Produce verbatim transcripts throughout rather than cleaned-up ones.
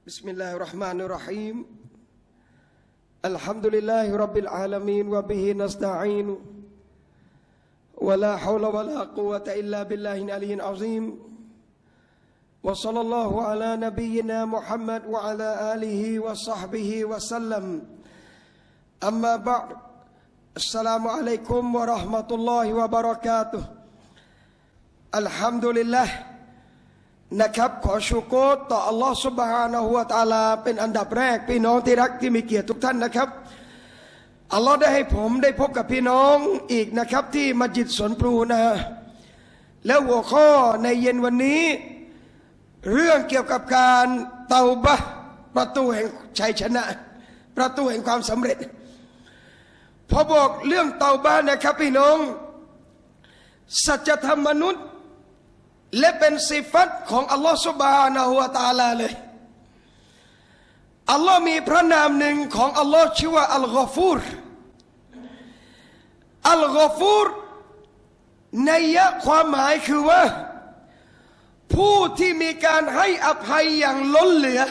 بسم الله الرحمن الرحيم الحمد لله رب العالمين وبه نستعين ولا حول ولا قوة إلا بالله العلي العظيم وصلى الله على نبينا محمد وعلى آله وصحبه وسلم أما بعد السلام عليكم ورحمة الله وبركاته الحمد للهนะครับขอชูโกรต่ออัลลอฮฺซุบฮานะฮูวะตะอาลาเป็นอันดับแรกพี่น้องที่รักที่มีเกียรติทุกท่านนะครับอัลลอฮฺได้ให้ผมได้พบกับพี่น้องอีกนะครับที่มัสยิดสวนพลูนะฮะแล้วหัวข้อในเย็นวันนี้เรื่องเกี่ยวกับการเตาบะห์ประตูแห่งชัยชนะประตูแห่งความสำเร็จพอบอกเรื่องเตาบะห์นะครับพี่น้องสัจธรรมมนุษย์และเป็นสิฟัตของอัลลอฮฺซุบฮานะฮูวะตะอาลาเลยอัลลอฮ์มีพระนามหนึ่งของอัลลอฮ์ชื่อว่าอัลกอฟูรอัลกอฟูรนัยยะความหมายคือว่าผู้ที่มีการให้อภัยอย่างล้นเหลือ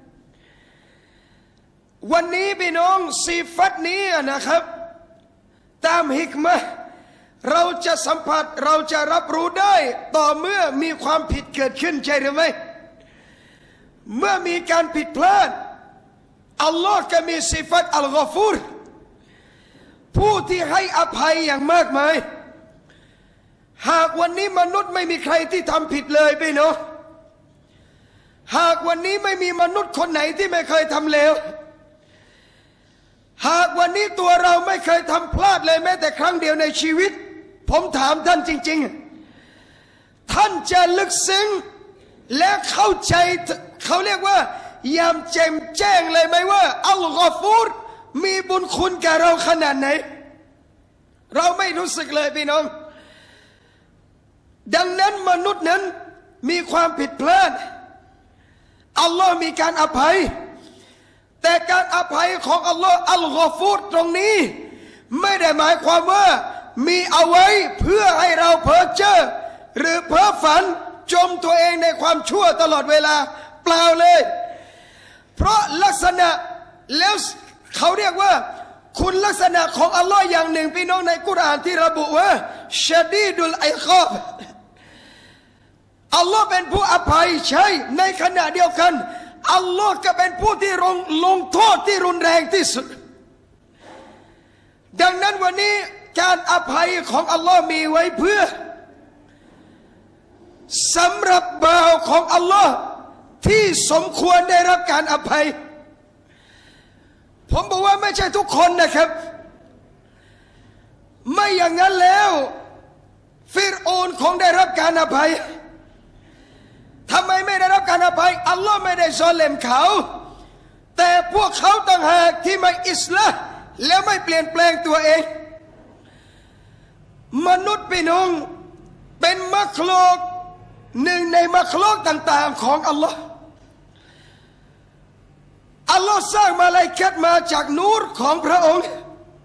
วันนี้พี่น้องสิฟัตนี้นะครับตามฮิกมะห์เราจะสัมผัสเราจะรับรู้ได้ต่อเมื่อมีความผิดเกิดขึ้นใช่หรือไม่เมื่อมีการผิดพลาดอัลลอฮ์ก็มีสิฟัตอัลกอฟูรผู้ที่ให้อภัยอย่างมากมายหากวันนี้มนุษย์ไม่มีใครที่ทำผิดเลยพี่น้องหากวันนี้ไม่มีมนุษย์คนไหนที่ไม่เคยทำเลวหากวันนี้ตัวเราไม่เคยทำพลาดเลยแม้แต่ครั้งเดียวในชีวิตผมถามท่านจริงๆท่านจะลึกซึ้งและเข้าใจเขาเรียกว่ายามแจ่มแจ้งเลยไหมว่าอัลกอฟูรมีบุญคุณกับเราขนาดไหนเราไม่รู้สึกเลยพี่น้องดังนั้นมนุษย์นั้นมีความผิดพลาดอัลลอฮ์มีการอภัยแต่การอภัยของอัลลอฮ์อัลกอฟูรตรงนี้ไม่ได้หมายความว่ามีเอาไว้เพื่อให้เราเพ้อเจ้อหรือเพ้อฝันจมตัวเองในความชั่วตลอดเวลาเปล่าเลยเพราะลักษณะแล้วเขาเรียกว่าคุณลักษณะของอัลลอฮ์อย่างหนึ่งพี่น้องในกุรอานที่ระบุว่าชะดีดุลอิกอบอัลลอฮ์เป็นผู้อภัยใช่ในขณะเดียวกันอัลลอฮ์ก็เป็นผู้ที่ลงลงโทษที่รุนแรงที่สุดดังนั้นวันนี้การอภัยของอัลลอฮ์มีไว้เพื่อสำหรับบ่าวของอัลลอฮ์ที่สมควรได้รับการอภัยผมบอกว่าไม่ใช่ทุกคนนะครับไม่อย่างนั้นแล้วฟิรเอานคงได้รับการอภัยทำไมไม่ได้รับการอภัยอัลลอฮ์ไม่ได้ซอเลมเขาแต่พวกเขาต่างหากที่ไม่อิสลามและไม่เปลี่ยนแปลงตัวเองมนุษย์พี่น้องเป็นมัคลุกหนึ่งในมัคลุกต่างๆของอัลลอฮ์อัลลอฮ์สร้างมาลาอิกะฮ์มาจากนูรของพระองค์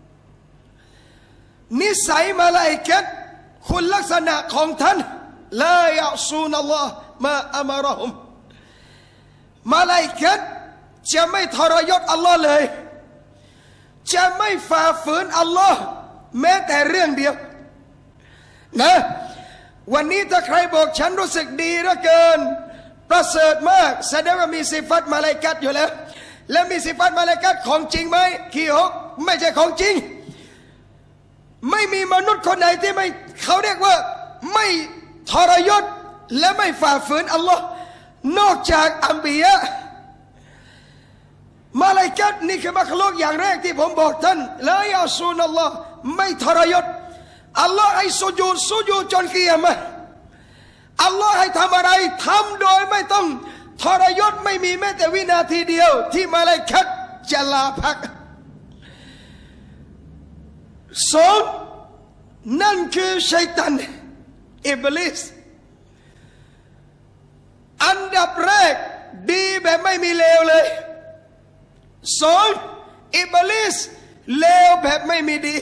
นิสัยมาลาอิกะฮ์คุณลักษณะของท่านลายะซูนัลลอฮ์มาอัมรหุมมาลาอิกะฮ์จะไม่ทรยศอัลลอฮ์เลยจะไม่ฝ่าฝืนอัลลอฮ์แม้แต่เรื่องเดียวนะวันนี้ถ้าใครบอกฉันรู้สึกดีเหลือเกินประเสริฐมากแสดงว่ามีสิฟัตมาลาอิกะฮ์อยู่แล้วและมีสิฟัตมาลาอิกะฮ์ของจริงไหมขี้หกไม่ใช่ของจริงไม่มีมนุษย์คนไหนที่ไม่เขาเรียกว่าไม่ทรยศและไม่ฝ่าฝืนอัลลอฮ์นอกจากอัมบียะมาลาอิกะฮ์นี่คือมัคลุกอย่างแรกที่ผมบอกท่านลายาซูนัลลอฮ์ไม่ทรยศอัลลอฮ์ให้สุญูดสุญูดจนกิยามะห์อัลลอฮ์ให้ทำอะไรทำโดยไม่ต้องทรยศไม่มีแม้แต่วินาทีเดียวที่มาลาอิกะฮ์จะลาพักสองนั่นคือชัยฏอนอิบลิสอันดับแรกดีแบบไม่มีเลวเลยสองอิบลิสเลวแบบไม่มีดี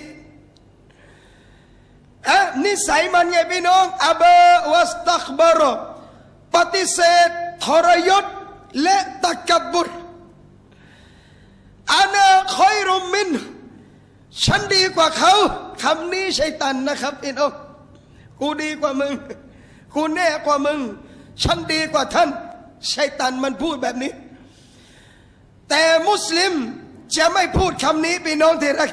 อะนิสัยมันไงพี่น้องอับวัสตักบารปฏิเสธทรยศและตะกับบรอานาคอยรุมินฉันดีกว่าเขาคำนี้ชัยตันนะครับพี่น้องกูดีกว่ามึงกูแน่กว่ามึงฉันดีกว่าท่านชัยตันมันพูดแบบนี้แต่มุสลิมจะไม่พูดคำนี้พี่น้องที่รัก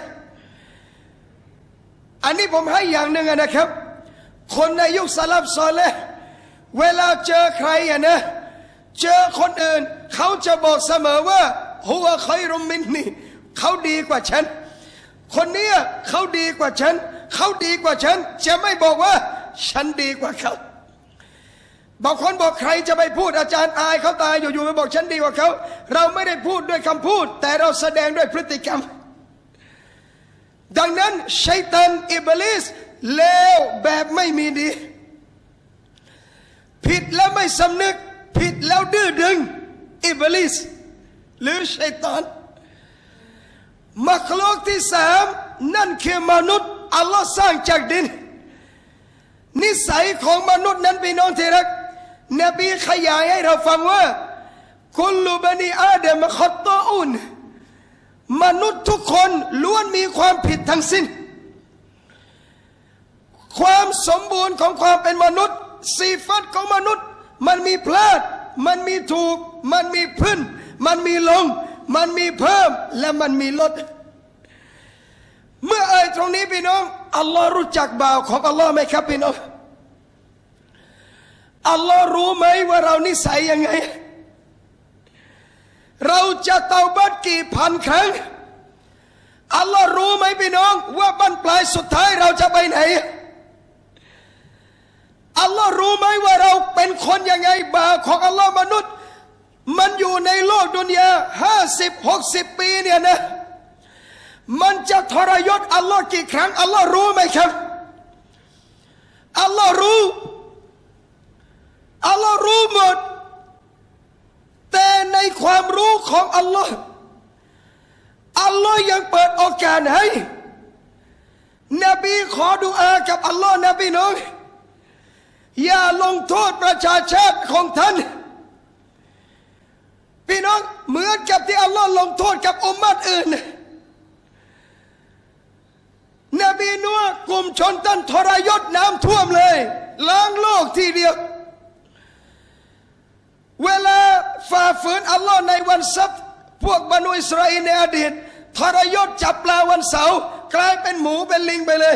อันนี้ผมให้อย่างหนึ่งนะครับคนในยุคสลับซอเลห์เวลาเจอใครอะนะเจอคนอื่นเขาจะบอกเสมอว่าหัวคอยรุมินนี่เขาดีกว่าฉันคนเนี้ยเขาดีกว่าฉันเขาดีกว่าฉันจะไม่บอกว่าฉันดีกว่าเขาบางคนบอกใครจะไปพูดอาจารย์อายเขาตายอยู่ๆไปบอกฉันดีกว่าเขาเราไม่ได้พูดด้วยคำพูดแต่เราแสดงด้วยพฤติกรรมดังนั้นชัยฏอนอิบลิสเลวแบบไม่มีดีผิดแล้วไม่สำนึกผิดแล้วดื้อดึงอิบลิสหรือชัยฏอนมักลุกที่สามนั่นคือมนุษย์อัลลอฮ์สร้างจากดินนิสัยของมนุษย์นั้นพี่น้องที่รักนบีขยายให้เราฟังว่าคุลลุบนีอาดัมขัตตออุนมนุษย์ทุกคนล้วนมีความผิดทั้งสิ้นความสมบูรณ์ของความเป็นมนุษย์สีฟัดของมนุษย์มันมีพลาดมันมีถูกมันมีพื้นมันมีลงมันมีเพิ่มและมันมีลดเมื่อเอ่ยตรงนี้พี่น้องอัลลอฮ์รู้จักบ่าวของอัลลอฮ์ไหมครับพี่น้องอัลลอฮ์รู้ไหมว่าเรานิสัยยังไงเราจะเตาบัดกี่พันครั้งอัลลอฮ์รู้ไหมพี่น้องว่าบั้นปลายสุดท้ายเราจะไปไหนอัลลอฮ์รู้ไหมว่าเราเป็นคนยังไงบ่าวของอัลลอฮ์มนุษย์มันอยู่ในโลกดุนยาห้าสิบหกสิบปีเนี่ยนะมันจะทรยศอัลลอฮ์กี่ครั้งอัลลอฮ์รู้ไหมครับอัลลอฮ์รู้อัลลอฮ์รู้หมดแต่ในความรู้ของอัลลอฮ์อัลลอฮ์ยังเปิดโอกาสให้นบีขอดุอากับอัลลอฮ์นะพี่น้องอย่าลงโทษประชาชาติของท่านพี่น้องเหมือนกับที่อัลลอฮ์ลงโทษกับอุมมะห์อื่นนบีนัวกลุ่มชนท่านทรยศน้ำท่วมเลยล้างโลกทีเดียวเวลาฝ่าฝืนอัลลอฮ์ในวันซับต์พวกบรรดาอิสราเอลในอดีตทรยศจับปลาวันเสาร์กลายเป็นหมูเป็นลิงไปเลย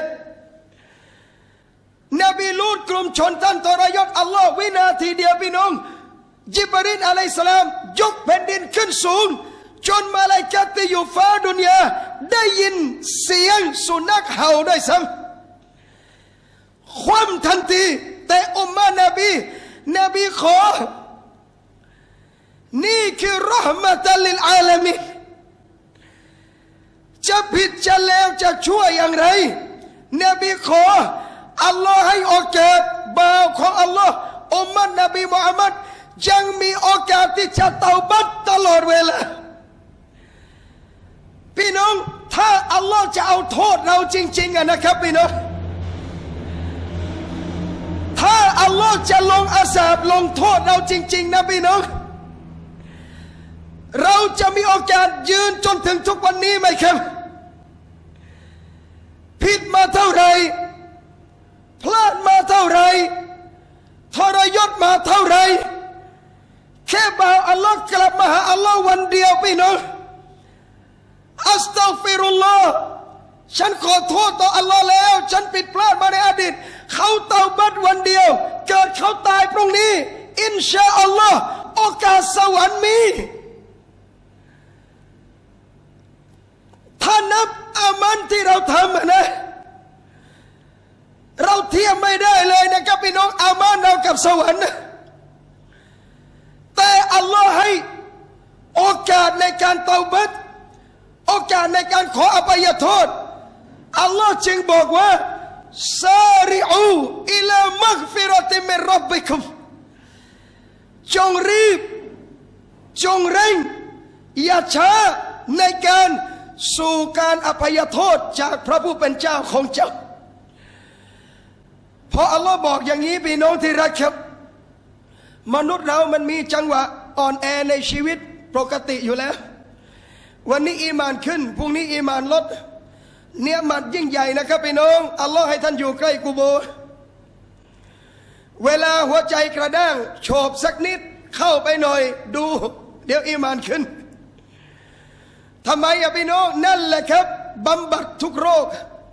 นบีลูดกลุ่มชนท่านทรยศอัลลอฮ์วินาทีเดียวพี่น้องจิบรีลอะลัยฮิสสลามยกแผ่นดินขึ้นสูงจนมาลาอิกะฮ์ที่อยู่ฟ้าดุนยาได้ยินเสียงสุนัขเห่าด้วยซ้ำคว่ำทันทีแต่อุมมะห์นบีนบีขอนี่คือเราะห์มะตัลลิลอาลามีนจะผิดจะเลวจะชั่วอย่างไรนบีขออัลลอฮ์ให้โอกาสบ่าวของอัลลอฮ์อุมมะห์นบีมุฮัมมัดยังมีโอกาสที่จะเตาบัตตลอดเวลาพี่น้องถ้าอัลลอฮ์จะเอาโทษเราจริงๆอะนะครับพี่น้องถ้าอัลลอฮ์จะลงอาซาบลงโทษเราจริงๆนะพี่น้องเราจะมีโอกาสยืนจนถึงทุกวันนี้ไหมครับผิดมาเท่าไรพลาดมาเท่าไรทรยศมาเท่าไรแค่บ่าวอัลลอฮ์กลับมาหาอัลลอฮ์วันเดียวพี่น้องอัสตัฆฟิรุลลอฮ์ฉันขอโทษต่ออัลลอฮ์แล้วฉันผิดพลาดมาในอดีตเขาเตาบัดวันเดียวเกิดเขาตายพรุ่งนี้อินชาอัลลอฮ์โอกาสสวรรค์มีถ้านับอามันที่เราทำนะเราเทียบไม่ได้เลยนะครับพี่น้องอามันเรากับสวรรค์แต่อัลลอฮ์ให้โอกาสในการเตาบัดโอกาสในการขออภัยโทษอัลลอฮ์จึงบอกว่าซาริอูอิลามัฆฟิรอติมิรร็อบบิคุมจงรีบจงเร่งอย่าช้าในการสู่การอภัยโทษจากพระผู้เป็นเจ้าของเจ้าพออัลลอฮ์บอกอย่างนี้พี่น้องที่รักครับมนุษย์เรามันมีจังหวะอ่อนแอในชีวิตปกติอยู่แล้ววันนี้อีมานขึ้นพรุ่งนี้อีมานลดเนี่ยมัดยิ่งใหญ่นะครับพี่น้องอัลลอฮ์ให้ท่านอยู่ใกล้กุโบร์เวลาหัวใจกระด้างโฉบสักนิดเข้าไปหน่อยดูเดี๋ยวอีมานขึ้นทำไมอะพี่น้องนั่นแหละครับบำบัดทุกโรค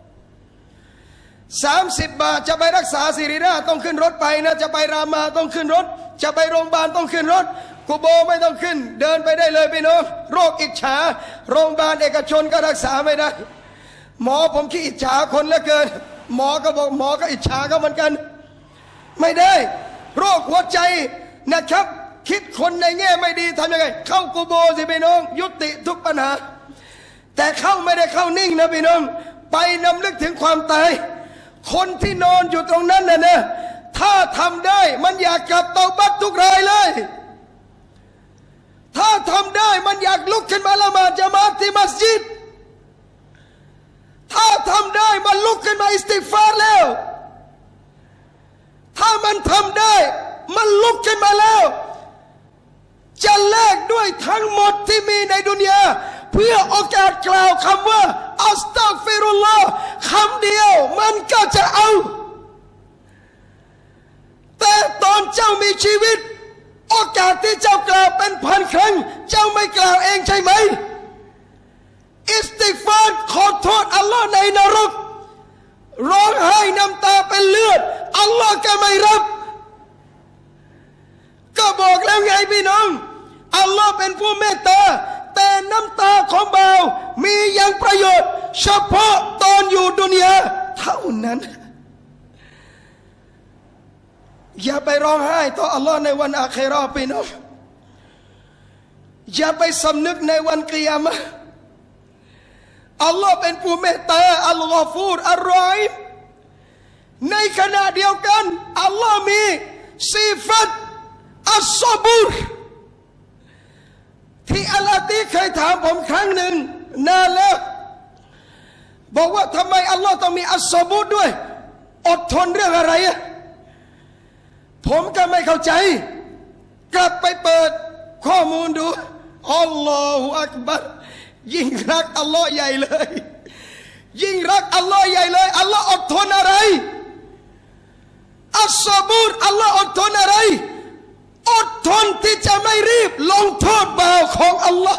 สามสิบบาทจะไปรักษาศิริราชต้องขึ้นรถไปนะจะไปรามาต้องขึ้นรถจะไปโรงพยาบาลต้องขึ้นรถกุโบไม่ต้องขึ้นเดินไปได้เลยพี่น้องโรคอิจฉาโรงพยาบาลเอกชนก็รักษาไม่ได้หมอผมขี้อิจฉาคนเหลือเกินหมอก็บอกหมอก็อิจฉาเขาเหมือนกันไม่ได้โรคหัวใจนะครับคิดคนในแง่ไม่ดีทำยังไงเข้ากุโบสิพี่น้องยุติทุกปัญหาแต่เข้าไม่ได้เข้านิ่งนะพี่น้องไปนำลึกถึงความตายคนที่นอนอยู่ตรงนั้นน่ะนะถ้าทำได้มันอยากกลับเตาบัตทุกรายเลยถ้าทำได้มันอยากลุกขึ้นมาละหมาดญะมาอะห์ที่มัสยิดถ้าทำได้มันลุกขึ้นมาอิสติฆฟารแล้วถ้ามันทำได้มันลุกขึ้นมาแล้วจะแลกด้วยทั้งหมดที่มีในดุนยาเพื่อโอกาสกล่าวคำว่าอัสตัฆฟิรุลลอฮ์คำเดียวมันก็จะเอาแต่ตอนเจ้ามีชีวิตโอกาสที่เจ้ากล่าวเป็นพันครั้งเจ้าไม่กล่าวเองใช่ไหมอิสติฆฟารขอโทษอัลลอฮ์ในนรกร้องไห้น้ำตาเป็นเลือดอัลลอฮ์ก็ไม่รับก็บอกแล้วไงพี่น้องอัลลอฮ์เป็นผู้เมตตาแต่น้ำตาของบ่าวมียังประโยชน์เฉพาะตอนอยู่ดุนยาเท่านั้นอย่าไปร้องไห้ต่ออัลลอฮ์ในวันอาคิเราะห์พี่น้องอย่าไปสำนึกในวันกิยามะห์อัลลอฮ์เป็นผู้เมตตาอัลลอฮ์ฟูรอัลรอฮีมในขณะเดียวกันอัลลอฮ์มีสิฟัตอัสซอบูรที่อัลลอฮ์ที่เคยถามผมครั้งหนึ่งนานแล้วบอกว่าทำไมอัลลอฮ์ต้องมีอัสซอบูรด้วยอดทนเรื่องอะไรอะผมก็ไม่เข้าใจกลับไปเปิดข้อมูลดูอัลลอฮฺอักบัรยิ่งรักอัลลอฮ์ใหญ่เลยยิ่งรักอัลลอฮ์ใหญ่เลยอัลลอฮ์อดทนอะไรอัสซอบูรอัลลอฮ์อดทนอะไรอดทนที่จะไม่รีบลงโทษบ่าวของอัลลอฮ์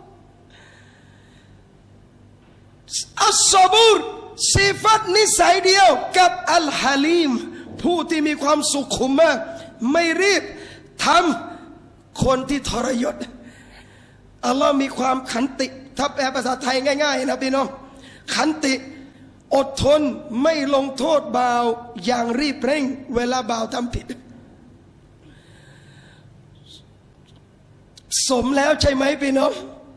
อัสซอบูรสิฟัตนิสัยเดียวกับอัลฮะลีมผู้ที่มีความสุขุมมากไม่รีบทำคนที่ทรยศอัลลอฮ์มีความขันติถ้าแปลภาษาไทยง่ายๆนะพี่น้องขันติอดทนไม่ลงโทษบ่าวอย่างรีบเร่งเวลาบ่าวทำผิดสมแล้วใช่ไหมพี่น้อง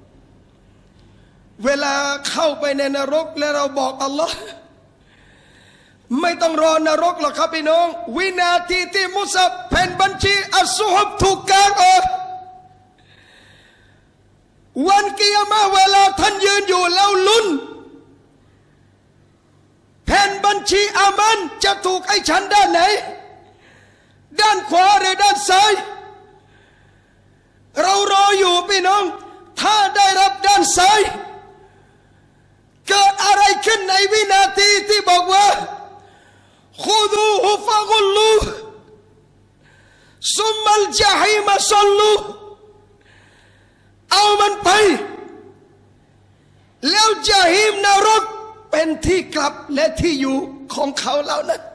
เวลาเข้าไปในนรกแล้วเราบอกอัลลอฮ์ไม่ต้องรอนรกหรอกครับพี่น้องวินาทีที่มุสบแผ่นบัญชีอัสซุฮบถูกกางออกวันกิยามะห์เวลาท่านยืนอยู่แล้วลุ้นแผ่นบัญชีอามันจะถูกไอ้ฉันด้านไหนด้านขวาหรือด้านซ้ายเรารออยู่พี่น้องถ้าได้รับด้านซ้ายเกิดอะไรขึ้นในวินาทีที่บอกว่าขุดูฮุฟะกุลลูซุมมัลญะฮีมะซัลลูเอามันไปแล้วญะฮีมนรกเป็นที่กลับและที่อยู่ของเขาเหล่านั้น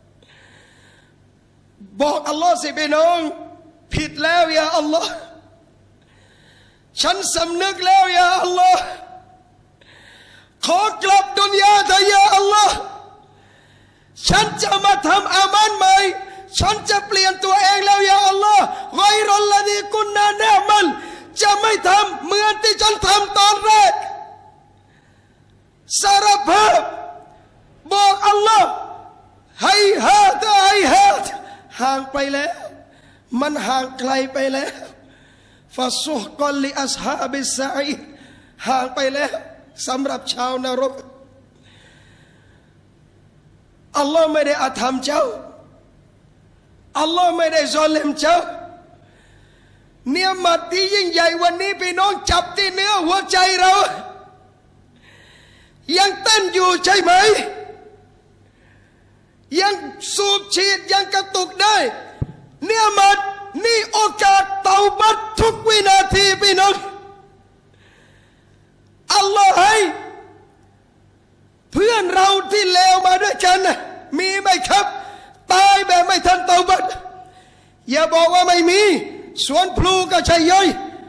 บอกอัลลอฮ์สิพี่น้องผิดแล้วยาอัลลอฮ์ฉันสำนึกแล้วยาอัลลอฮ์ขอกลับดุนยาเถอะยาอัลลอฮ์ฉันจะมาทำอามันใหม่ฉันจะเปลี่ยนตัวเองแล้วยาอัลลอฮ์ไกรอลลดีกุนนาเนมันจะไม่ทำเหมือนที่ฉันทำตอนแรกสารภาพบอกอัลลอฮ์ให้ฮาดให้ฮาดห่างไปแล้วมันห่างไกลไปแล้วฟาซุฮกอลลิอัศฮาบิสซะอีห่างไปแล้วสำหรับชาวนรกอัลลอฮ์ไม่ได้อาธรรมเจ้าอัลลอฮ์ไม่ได้ซอลิมเจ้าเนียมัดที่ยิ่งใหญ่วันนี้พี่น้องจับที่เนื้อหัวใจเรายังเต้นอยู่ใช่ไหมยังสูบฉีดยังกระตุกได้เนียมัดนี่โอกาสเตาบัตทุกวินาทีพี่น้องอัลลอฮ์ให้เพื่อนเราที่เลวมาด้วยกันนะมีไหมครับตายแบบไม่ทันเตาบัตอย่าบอกว่าไม่มีสวนพลูก็ใช่ย่อย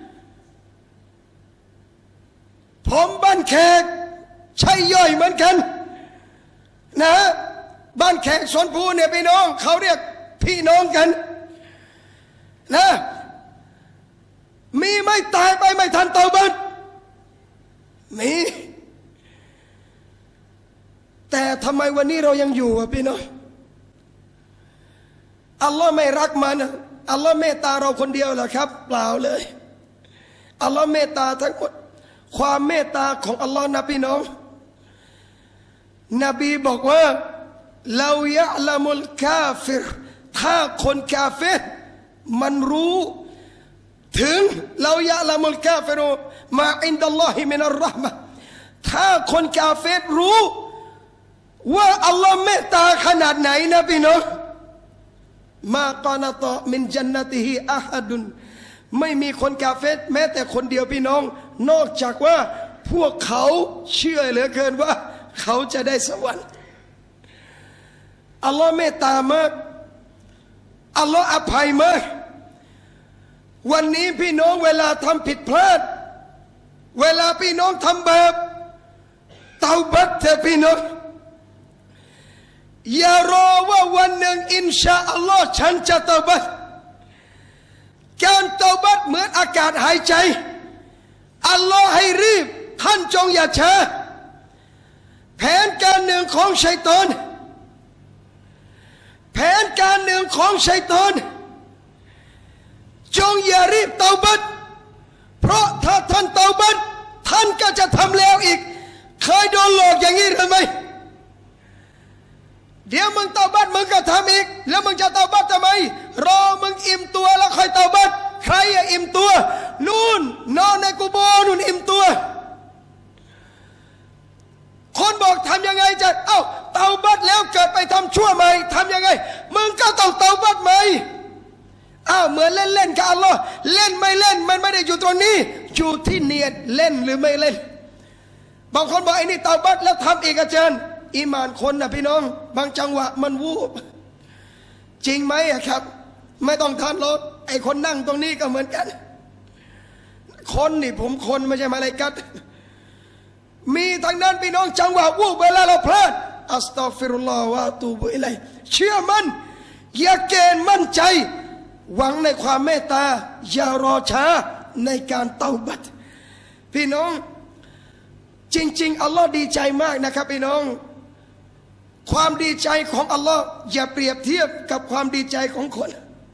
ผมบ้านแขกใช่ย่อยเหมือนกันนะบ้านแขกสวนพลูเนี่ยพี่น้องเขาเรียกพี่น้องกันนะมีไม่ตายไปไม่ทันเตาบัตมีแต่ทำไมวันนี้เรายังอยู่อ่ะพี่น้องอัลลอฮ์ไม่รักมันอัลลอฮ์เมตตาเราคนเดียวเหรอครับเปล่าเลยอัลลอฮ์เมตตาทั้งหมดความเมตตาของอัลลอฮ์นะพี่น้องนบีบอกว่าเรายะละมุลกาฟิรถ้าคนกาเฟรมันรู้ถึงเรายะละมุลกาฟิรมาอินดัลลอฮิมินัรเราะห์มะห์ถ้าคนกาเฟรรู้ว่าอัลลอฮ์เมตตาขนาดไหนนะพี่น้องมากานะตอมินจันนติฮิอะฮัดุนไม่มีคนกาเฟรแม้แต่คนเดียวพี่น้องนอกจากว่าพวกเขาเชื่อเหลือเกินว่าเขาจะได้สวรรค์อัลลอฮ์เมตตามากอัลลอฮ์อภัยมากวันนี้พี่น้องเวลาทำผิดพลาดเวลาพี่น้องทำบาปเตาบัตเถอะพี่น้องอย่ารอว่าวันหนึ่งอินชาอัลลอฮ์ฉันจะเตาบัตการเตาบัตเหมือนอากาศหายใจอัลลอฮ์ให้รีบท่านจงอย่าช้าแผนการหนึ่งของชัยฏอนแผนการหนึ่งของชัยฏอนจงอย่ารีบเตาบัตเพราะถ้าท่านเตาบัตท่านก็จะทำแล้วอีกเคยโดนหลอกอย่างนี้หรือไม่เดี๋ยวมึงเตาบัตมึงก็ทำอีกแล้วมึงจะเตาบัตทำไมรอมึงอิ่มตัวแล้วค่อยเตาบัตใครอย่าอิ่มตัวนู่นนอนในกุโบร์นู่นอิ่มตัวคนบอกทำยังไงจะเอ้าเตาบัตแล้วเกิดไปทำชั่วใหม่ทำยังไงมึงก็ต้องเตาบัตใหม่อ้าวเหมือนเล่นเล่นกับอัลลอฮ์เล่นไม่เล่นมันไม่ได้อยู่ตรงนี้อยู่ที่เนียดเล่นหรือไม่เล่นบางคนบอกไอ้นี่เตาบัตแล้วทำอีกอาจารย์อีมานคนนะพี่น้องบางจังหวะมันวูบจริงไหมครับไม่ต้องทานรถไอ้คนนั่งตรงนี้ก็เหมือนกันคนนี่ผมคนไม่ใช่มาอะไรกัดมีทางนั้นพี่น้องจังหวะวูบเวลาเราพลาดอัสตัฆฟิรุลลอฮ์วะอะตูบุอิลัยฮิเชื่อมั่นอย่าเกณฑ์มั่นใจหวังในความเมตตาอย่ารอช้าในการเตาบัตพี่น้องจริงๆอัลลอฮ์ดีใจมากนะครับพี่น้องความดีใจของอัลลอฮ์อย่าเปรียบเทียบกับความดีใจของคน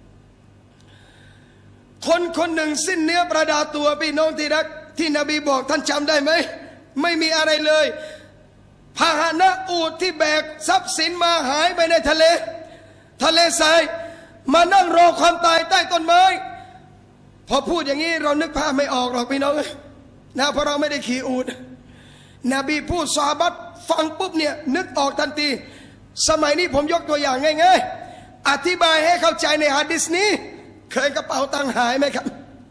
คนคนหนึ่งสิ้นเนื้อประดาตัวพี่น้องที่รักที่นบีบอกท่านจำได้ไหมไม่มีอะไรเลยพาหนะอูฐที่แบกทรัพย์สินมาหายไปในทะเลทะเลทรายมานั่งรอความตายใต้ต้นไม้พอพูดอย่างนี้เรานึกภาพไม่ออกหรอกพี่น้องนะเพราะเราไม่ได้ขี่อูฐนบีพูดซอฮาบะห์ฟังปุ๊บเนี่ยนึกออกทันทีสมัยนี้ผมยกตัวอย่างง่ายๆอธิบายให้เข้าใจในหะดีษนี้เคยกระเป๋าตังค์หายไหมครับ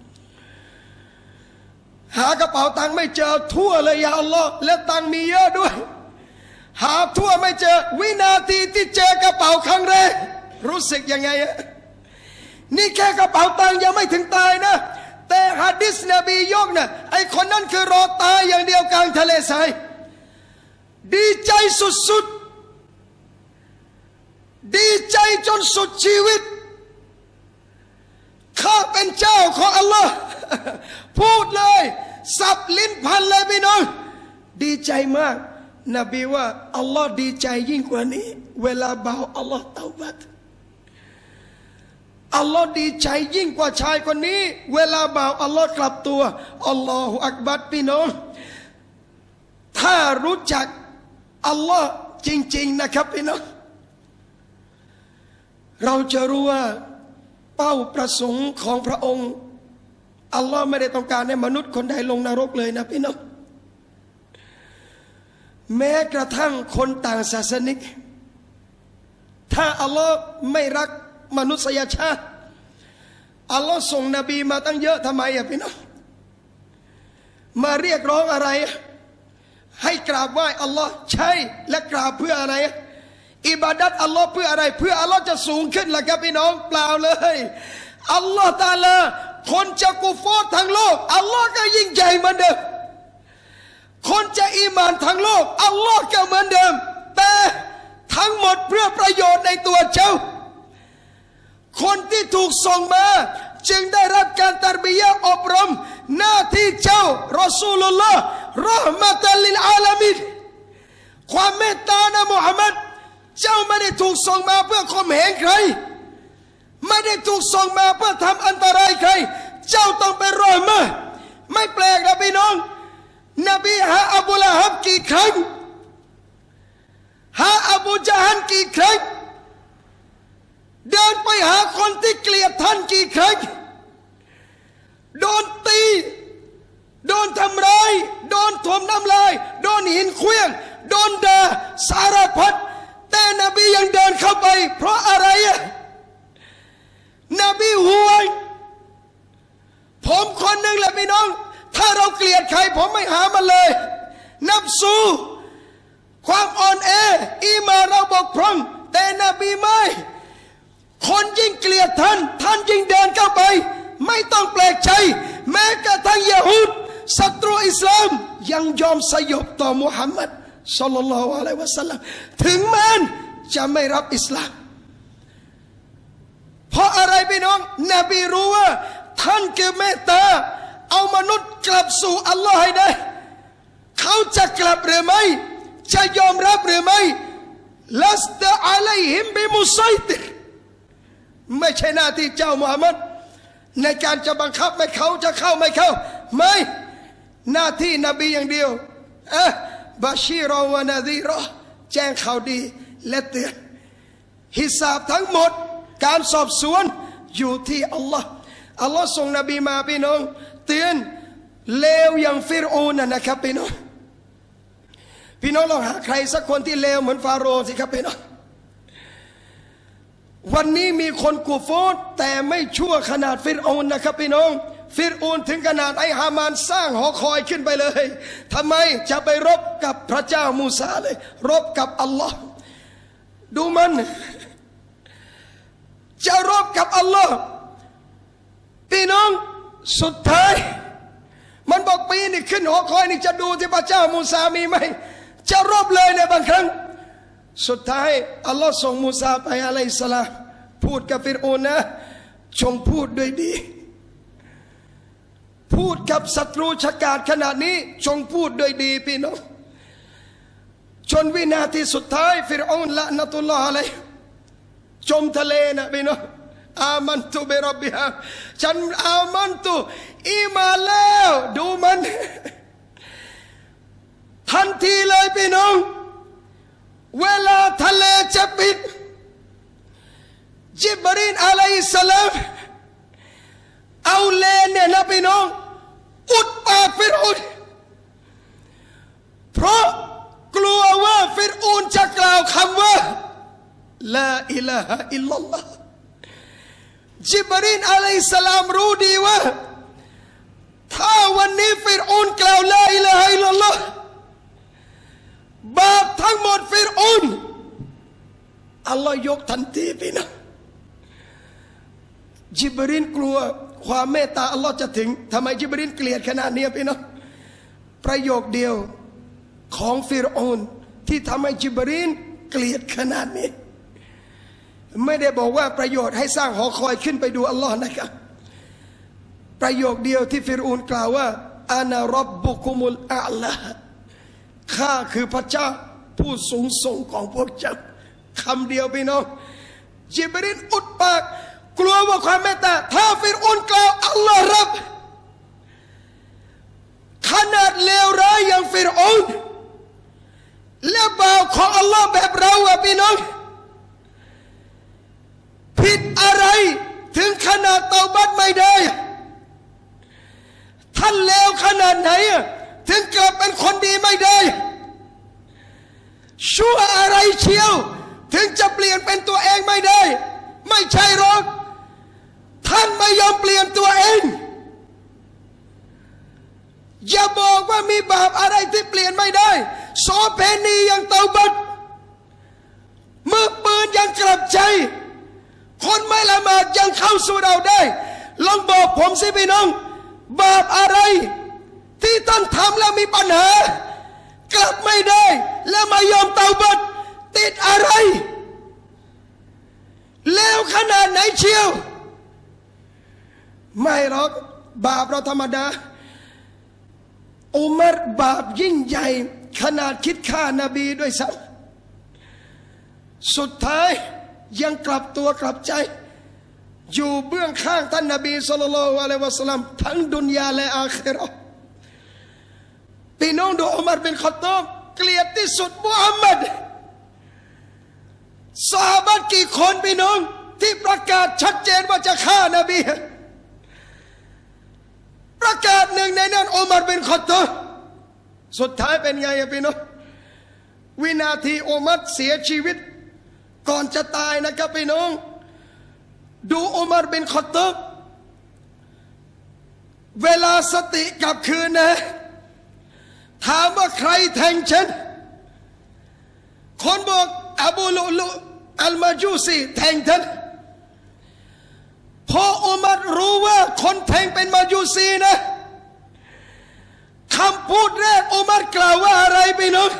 หากระเป๋าตังค์ไม่เจอทั่วเลยยาอัลลอฮ์และตังค์มีเยอะด้วยหาทั่วไม่เจอวินาทีที่เจอกระเป๋าครั้งแรกรู้สึกยังไงอะนี่แค่กระเป๋าตังค์ยังไม่ถึงตายนะแต่หะดีษนบียกนะไอคนนั้นคือรอตายอย่างเดียวกลางทะเลทรายดีใจสุดๆดีใจจนสุดชีวิตข้าเป็นเจ้าของอัลลอฮ์พูดเลยสับลิ้นพันเลยพี่น้องดีใจมากนบีว่าอัลลอฮ์ดีใจยิ่งกว่านี้เวลาบ่าวอัลลอฮ์เตาบัตอัลลอฮ์ดีใจยิ่งกว่าชายคนนี้เวลาบ่าวอัลลอฮ์กลับตัวอัลลอฮฺอักบัรพี่น้องถ้ารู้จักอัลลอฮ์จริงๆนะครับพี่น้องเราจะรู้ว่าเป้าประสงค์ของพระองค์อัลลอฮ์ไม่ได้ต้องการให้มนุษย์คนใดลงนรกเลยนะพี่น้องแม้กระทั่งคนต่างศาสนิกถ้าอัลลอฮ์ไม่รักมนุษยชาติอัลลอฮ์ส่งนบีมาตั้งเยอะทำไมอะพี่น้องมาเรียกร้องอะไรให้กราบไหว้อัลลอฮ์ใช่และกราบเพื่ออะไรอิบาดัตอัลลอฮ์เพื่ออะไรเพื่ออัลลอฮ์จะสูงขึ้นล่ะครับพี่น้องเปล่าเลยอัลลอฮ์ตาลาคนจะกุฟรทั้งโลกอัลลอฮ์ก็ยิ่งใหญ่เหมือนเดิมคนจะอีหม่านทั้งโลกอัลลอฮ์ก็เหมือนเดิมแต่ทั้งหมดเพื่อประโยชน์ในตัวเจ้าคนที่ถูกส่งมาจึงได้รับการตัรบียะห์อบรมหน้าที่เจ้ารอซูลุลลอฮ์เราะห์มะตัลลิลอาลามีนความเมตตานะมุฮัมมัดเจ้าไม่ได้ถูกส่งมาเพื่อข่มเหงใครไม่ได้ถูกส่งมาเพื่อทำอันตรายใครเจ้าต้องเป็นรอห์มะห์ไม่แปลกนะพี่น้องนบีหาอบูละฮับกี่ครั้งหาอบูญะฮัลกี่ครั้งเดินไปหาคนที่เกลียดท่านกี่ครั้งโดนตีโดนทำร้ายโดนถมน้ำลายโดนหินเคลื่องโดนด่าสารพัดแต่นบียังเดินเข้าไปเพราะอะไรอะนบีห่วงผมคนหนึ่งแหละพี่น้องถ้าเราเกลียดใครผมไม่หามันเลยนับสู้ความอ่อนแออีมาเราบกพร่องแต่นบีไม่คนยิ่งเกลียดท่านท่านยิ่งเดินเข้าไปไม่ต้องแปลกใจแม้กระทั่งยะฮูดศัตรูอิสลามยังยอมสยบต่อมุฮัมมัดศ็อลลัลลอฮุอะลัยฮิวะซัลลัมถึงแม้จะไม่รับอิสลามเพราะอะไรพี่น้องนบีรู้ว่าท่านคือเมตตาเอามนุษย์กลับสู่อัลลอฮ์ให้ได้เขาจะกลับหรือไม่จะยอมรับหรือไม่ลัสตะอะลัยฮิมบิมุซัยติรไม่ใช่หน้าที่เจ้ามุฮัมมัดในการจะบังคับให้เขาจะเข้าไม่เข้าไม่หน้าที่นบีอย่างเดียวเอะบาชีรอวะนาซีรอแจ้งข่าวดีและเตือนฮิซาบทั้งหมดการสอบสวนอยู่ที่อัลลอฮ์อัลลอฮ์ส่งนบีมาพี่น้องเตือนเลวอย่างฟิรอูนนะครับพี่น้องพี่น้องลองหาใครสักคนที่เลวเหมือนฟาโรห์สิครับพี่น้องวันนี้มีคนกูฟรแต่ไม่ชั่วขนาดฟิรอูนนะครับพี่น้องฟิรอูนถึงขนาดไอ้ฮามานสร้างหอคอยขึ้นไปเลยทำไมจะไปรบกับพระเจ้ามูซาเลยรบกับอัลลอฮ์ดูมันจะรบกับอัลลอฮ์พี่น้องสุดท้ายมันบอกปีนี่ขึ้นหอคอยนี่จะดูที่พระเจ้ามูซามีไหมจะรบเลยในบางครั้งสุดท้ายอัลลอฮ์ส่งมูซาไปอะลัยฮิสสลามพูดกับฟิรอูนนะจงพูดด้วยดีพูดกับศัตรูฉกาจขนาดนี้จงพูดด้วยดีพี่น้องจนวินาทีสุดท้ายฟิรอูนละนะตุลลอฮ์อะลัยฮิจมทะเลนะพี่น้องอามันตุบิร็อบบิฮาฉันอามันตุอีมาแล้วดูมันทันทีเลยพี่น้องเวลาทะเลจะปิดจิบรีลอะลัยฮิสสลามเอาเลนเนี่ยนะพี่น้องอุดปากฟิรอูนเพราะกลัวว่าฟิรอูนจะกล่าวคำว่าลาอิลาฮะอิลลัลลอฮ์จิบรีลอะลัยฮิสสลามรู้ดีว่าถ้าวันนี้ฟิรอูนกล่าวลาอิลาฮะอิลลัลลอฮ์บาปทั้งหมดฟิรอูนอัลลอฮ์ยกทันทีพี่น้องจิบรีลกลัวความเมตตาอัลลอฮ์จะถึงทำไมจิบรีลเกลียดขนาดนี้พี่น้องประโยคเดียวของฟิรอูนที่ทำให้จิบรีลเกลียดขนาดนี้ไม่ได้บอกว่าประโยชน์ให้สร้างหอคอยขึ้นไปดูอัลลอฮ์นะครับประโยคเดียวที่ฟิรอูนกล่าวว่าอานาร็อบบุคุมุลอาลาข้าคือพระเจ้าผู้สูงส่งของพวกเจ้าคำเดียวพี่น้องจิบรีลอุดปากกลัวว่าความเมตตาถ้าฟิรอูนกล่าวอัลลอฮ์รับขนาดเลวร้ายอย่างฟิรอูนและบ่าวของอัลลอฮ์แบบเราอะพี่น้องผิดอะไรถึงขนาดเตาบัตไม่ได้นาดไหนถึงกลับเป็นคนดีไม่ได้ชั่วอะไรเชียวถึงจะเปลี่ยนเป็นตัวเองไม่ได้ไม่ใช่หรอกท่านไม่ยอมเปลี่ยนตัวเองอย่าบอกว่ามีบาปอะไรที่เปลี่ยนไม่ได้โสเภณียังเตาบัดมือปืนยังกลับใจคนไม่ละหมาดยังเข้าสู่เราได้ลองบอกผมสิพี่น้องบาปอะไรที่ท่านทำแล้วมีปัญหากลับไม่ได้และไม่ยอมเตาบัดติดอะไรแล้วขนาดไหนเชียวไม่หรอกบาปเราธรรมดาอุมัรบาปยิ่งใหญ่ขนาดคิดฆ่านาบีด้วยซ้ำสุดท้ายยังกลับตัวกลับใจอยู่เบื้องข้างท่านนบีศ็อลลัลลอฮุอะลัยฮิวะซัลลัมทั้งดุนยาและอาคิเราะห์พี่น้องดูอุมัรบินค็อฏฏอบเกลียดที่สุดมุฮัมมัดซอฮาบะห์กี่คนพี่น้องที่ประกาศชัดเจนว่าจะฆ่านบีประกาศหนึ่งในนั้นอุมัรบินค็อฏฏอบสุดท้ายเป็นไงอะพี่น้องวินาทีอุมัรเสียชีวิตก่อนจะตายนะครับพี่น้องดูอุมัรบินค็อฏฏอบเวลาสติกลับคืนนะถามว่าใครแทงฉันคนบอกอบูลุลุอัลมาจูซีแทงท่านพออุมัรรู้ว่าคนแทงเป็นมาจูซีนะคำพูดแรกอุมัรกล่าวว่าอะไรพี่น้อง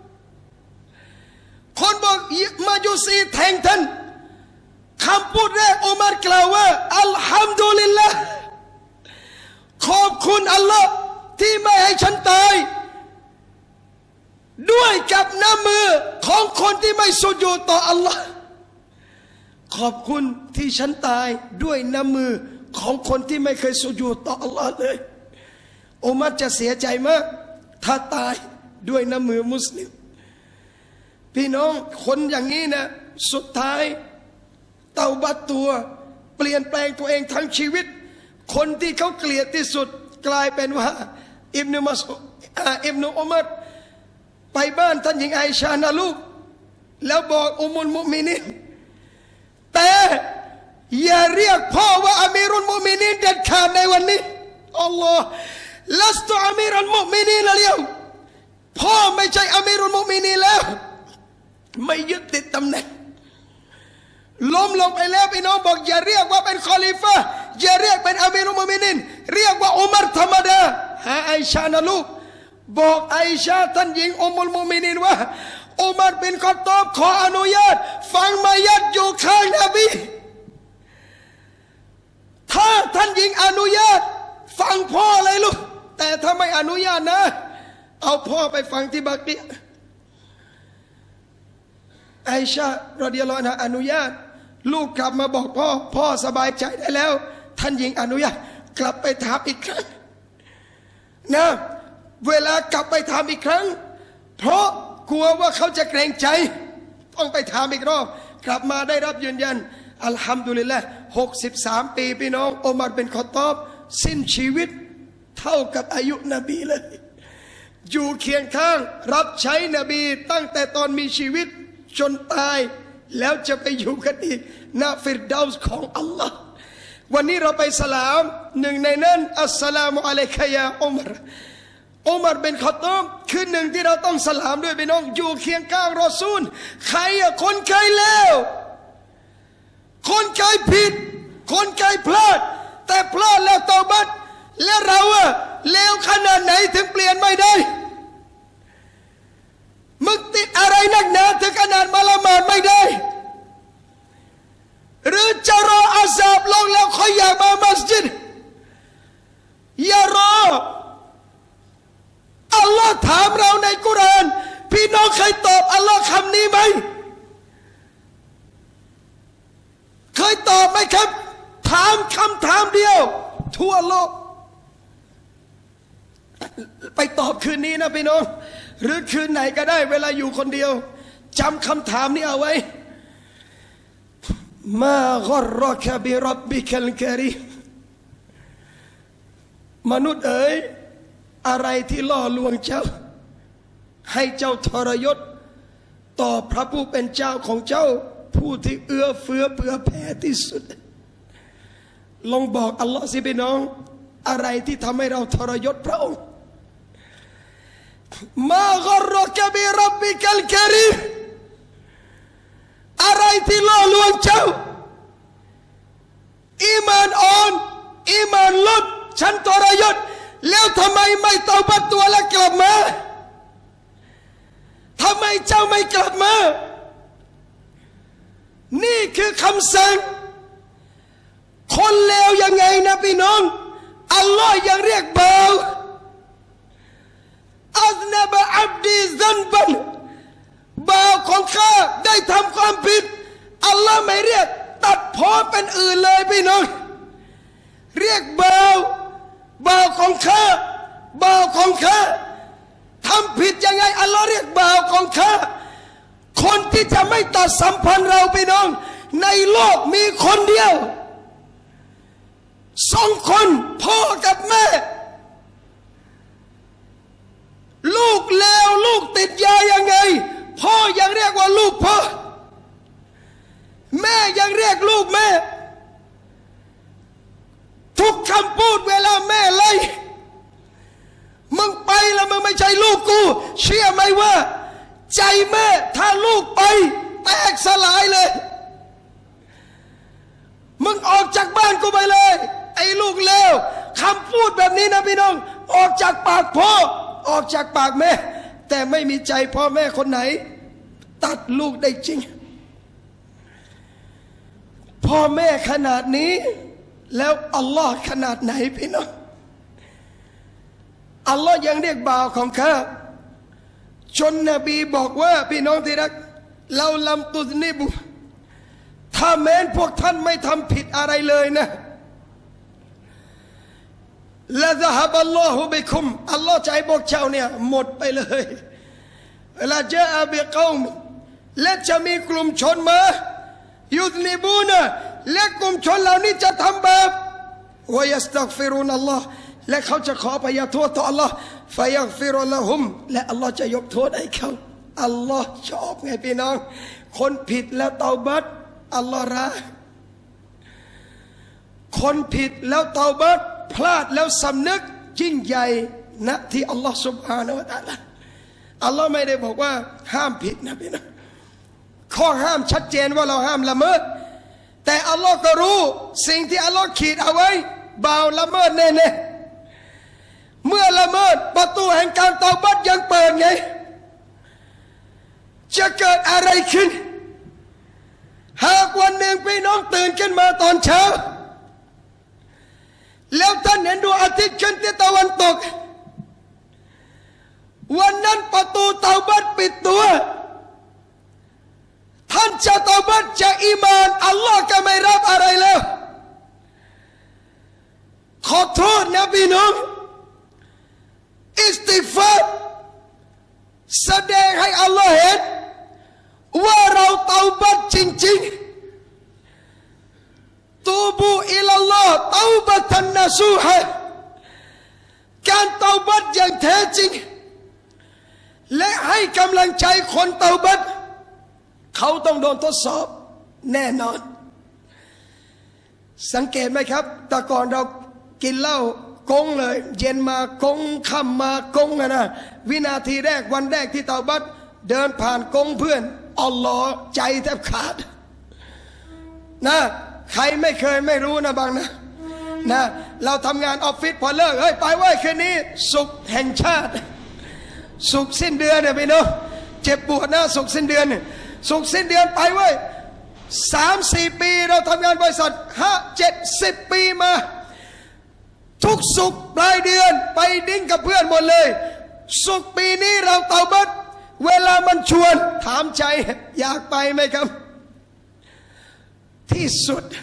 คนบอกมาจูซีแทงท่านคำพูดแรกอุมัรกล่าวว่าอัลฮัมดุลิลละห์ขอบคุณอัลลอฮ์ที่ไม่ให้ฉันตายด้วยกับน้ำมือของคนที่ไม่สุญูดต่ออัลลอฮ์ขอบคุณที่ฉันตายด้วยน้ำมือของคนที่ไม่เคยสุญูดต่ออัลลอฮ์เลยอุมัรจะเสียใจมากถ้าตายด้วยน้ำมือมุสลิมพี่น้องคนอย่างนี้นะสุดท้ายเตาบัตตัวเปลี่ยนแปลงตัวเองทั้งชีวิตคนที่เขาเกลียดที่สุดกลายเป็นว่าอิบนุมัสอุดอิบนุอุมัรไปบ้านท่านหญิงไอชานะลูกแล้วบอกอุมุลมุมินีนแต่อย่าเรียกพ่อว่าอามีรุลมุมินีนเด็ดขาดในวันนี้อัลลอฮ์ลัสตุอามีรุลมุมินีนแล้วเดียวพ่อไม่ใช่อามีรุลมุมินีนแล้วไม่ยึดติดตำแหน่งล้มลงไปแล้วพี่น้องบอกอย่าเรียกว่าเป็นคอลิฟะห์อย่าเรียกเป็นอามีรุลมุมินีนเรียกว่าอุมัรธรรมดาหาไอชานะลูกบอกไอชาท่านหญิงอุมมุลมุมินีนว่าอุมัรบินค็อฏฏอบขออนุญาตฟังมายัดอยู่ข้างนบีถ้าท่านหญิงอนุญาตฟังพ่อเลยลูกแต่ถ้าไม่อนุญาตนะเอาพ่อไปฟังที่บักรีไอชารอฎิยัลลอฮุอันฮาอนุญาตลูกกลับมาบอกพ่อพ่อสบายใจได้แล้วท่านหญิงอนุญาตกลับไปถามอีกครั้งนะเวลากลับไปถามอีกครั้งเพราะกลัวว่าเขาจะเกรงใจต้องไปถามอีกรอบกลับมาได้รับยืนยันอัลฮัมดุลิลละห์หกสิบสามปีพี่น้องอุมัรบินค็อฏฏอบสิ้นชีวิตเท่ากับอายุนบีเลยอยู่เคียงข้างรับใช้นบีตั้งแต่ตอนมีชีวิตจนตายแล้วจะไปอยู่กันอีกณฟิรดาวส์ของอัลลอฮ์วันนี้เราไปสลามหนึ่งในนั้นอัสสลามุอะลัยกะยาอุมัรอุมัรบินค็อฏฏอบคือหนึ่งที่เราต้องสลามด้วยพี่น้องอยู่เคียงข้างรอซูลใครอะคนเคยแล้วคนเคยผิดคนเคยพลาดแต่พลาดแล้วเตาบัตและเราอะเลวขนาดไหนถึงเปลี่ยนไม่ได้มึงติดอะไรนักหนาถึงขนาดมาละหมาดไม่ได้หรือจะรออาซาบลงแล้วค่อยอยากมามัสยิดอย่ารออัลลอฮ์ถามเราในกุรอานพี่น้องเคยตอบอัลลอฮ์คำนี้ไหมเคยตอบไหมครับถามคำถามเดียวทั่วโลกไปตอบคืนนี้นะพี่น้องหรือคืนไหนก็ได้เวลาอยู่คนเดียวจำคำถามนี้เอาไว้มากัรรกบิรับบิคัลกะรีมมนุษย์เอ๋ยอะไรที่ล่อลวงเจ้าให้เจ้าทรยศต่อพระผู้เป็นเจ้าของเจ้าผู้ที่เอื้อเฟื้อเผื่อแผ่ที่สุดลองบอกอัลลอฮ์สิพี่น้องอะไรที่ทำให้เราทรยศพระองค์มากรกะบิรับบิกัลกะรีมอะไรที่ล่อลวงเจ้าอีมานอ่อนอีมานลดฉันทรยศแล้วทำไมไม่เตาบัตตัวและกลับมาทำไมเจ้าไม่กลับมานี่คือคำสั่งคนเลวยังไงนะพี่น้องอัลลอฮ์ยังเรียกเบาอัลนบะอับดีซันบันบ่าวของข้าได้ทำความผิดอัลลอฮ์ไม่เรียกตัดพ้อเป็นอื่นเลยพี่น้องเรียกบ่าวบ่าวของข้าบ่าวของข้าทำผิดยังไงอัลลอฮ์เรียกบ่าวของข้าคนที่จะไม่ตัดสัมพันธ์เราพี่น้องในโลกมีคนเดียวสองคนพ่อกับแม่ลูกเลวลูกติดยายังไงพ่อยังเรียกว่าลูกพ่อแม่ยังเรียกลูกแม่ทุกคำพูดเวลาแม่ไล่มึงไปแล้วมึงไม่ใช่ลูกกูเชื่อไหมว่าใจแม่ถ้าลูกไปแตกสลายเลยมึงออกจากบ้านกูไปเลยไอ้ลูกเลวคำพูดแบบนี้นะพี่น้องออกจากปากพ่อออกจากปากแม่แต่ไม่มีใจพ่อแม่คนไหนตัดลูกได้จริงพ่อแม่ขนาดนี้แล้วอัลลอฮ์ขนาดไหนพี่น้องอัลลอฮ์ยังเรียกบ่าวของข้าจนนบีบอกว่าพี่น้องที่รักเราลำตุสนิบุถ้าแม้นพวกท่านไม่ทำผิดอะไรเลยนะละซะฮับอัลลอฮุบิคุมอัลลอฮ์จะให้พวกเจ้าเนี่ยหมดไปเลยเวลาเจออาบิกอมและจะมีกลุ่มชนมายุสนิบูนะและกลุ่มชนเหล่านี้จะทำบาปวะยัสตักฟิรุนอัลลอฮ์และเขาจะขอพยโทษต่ออัลลอฮ์ฟะยักฟิรุละฮุมและอัลลอฮ์จะยกโทษให้เขาอัลลอฮ์ชอบไงพี่น้องคนผิดแล้วเตาบัตอัลลอฮ์รักคนผิดแล้วเตาบัตพลาดแล้วสำนึกยิ่งใหญ่ณที่อัลลอฮ์ سبحانه และ تعالى อัลลอฮ์ไม่ได้บอกว่าห้ามผิดนะพี่น้องข้อห้ามชัดเจนว่าเราห้ามละเมิดแต่อัลลอฮ์ก็รู้สิ่งที่อัลลอฮ์ขีดเอาไว้บ่าวละเมิดแน่ๆเมื่อละเมิดประตูแห่งการเตาบัตยังเปิดไงจะเกิดอะไรขึ้นหากวันหนึ่งพี่น้องตื่นขึ้นมาตอนเช้าแล้วท่านเห็นดวงอาทิตย์ขึ้นที่ตะวันตกวันนั้นประตูเตาบัตปิดตัวท่านจะเตาบัตจะอีมานอัลลอฮ์ก็ไม่รับอะไรแล้วขอโทษนะพี่น้องอิสติฆฟารแสดงให้อัลลอฮ์เห็นว่าเราเตาบัตจริงๆตูบูอิลลอฮ์เตาบัตันนะซูฮะการเตาบัตอย่างแท้จริงและให้กำลังใจคนเตาบัตเขาต้องโดนทดสอบแน่นอนสังเกตไหมครับแต่ก่อนเรากินเหล้ากงเลยเย็นมากงค่ำมากงนะวินาทีแรกวันแรกที่เตาบัตเดินผ่านกงเพื่อนอัลลอฮ์ใจแทบขาดนะใครไม่เคยไม่รู้นะบางนะนะเราทำงานออฟฟิศพอเลิกเฮ้ยไปไว้คืนนี้สุขแห่งชาติสุขสิ้นเดือนเนี่ยพี่น้องเจ็บปวดนะสุขสิ้นเดือนสุขสิ้นเดือนไปไว้สามสี่ปีเราทำงานบริษัทห้าเจ็ดสิบปีมาทุกสุขปลายเดือนไปดิ้งกับเพื่อนหมดเลยสุขปีนี้เราเตาบัตเวลามันชวนถามใจอยากไปไหมครับที่สุด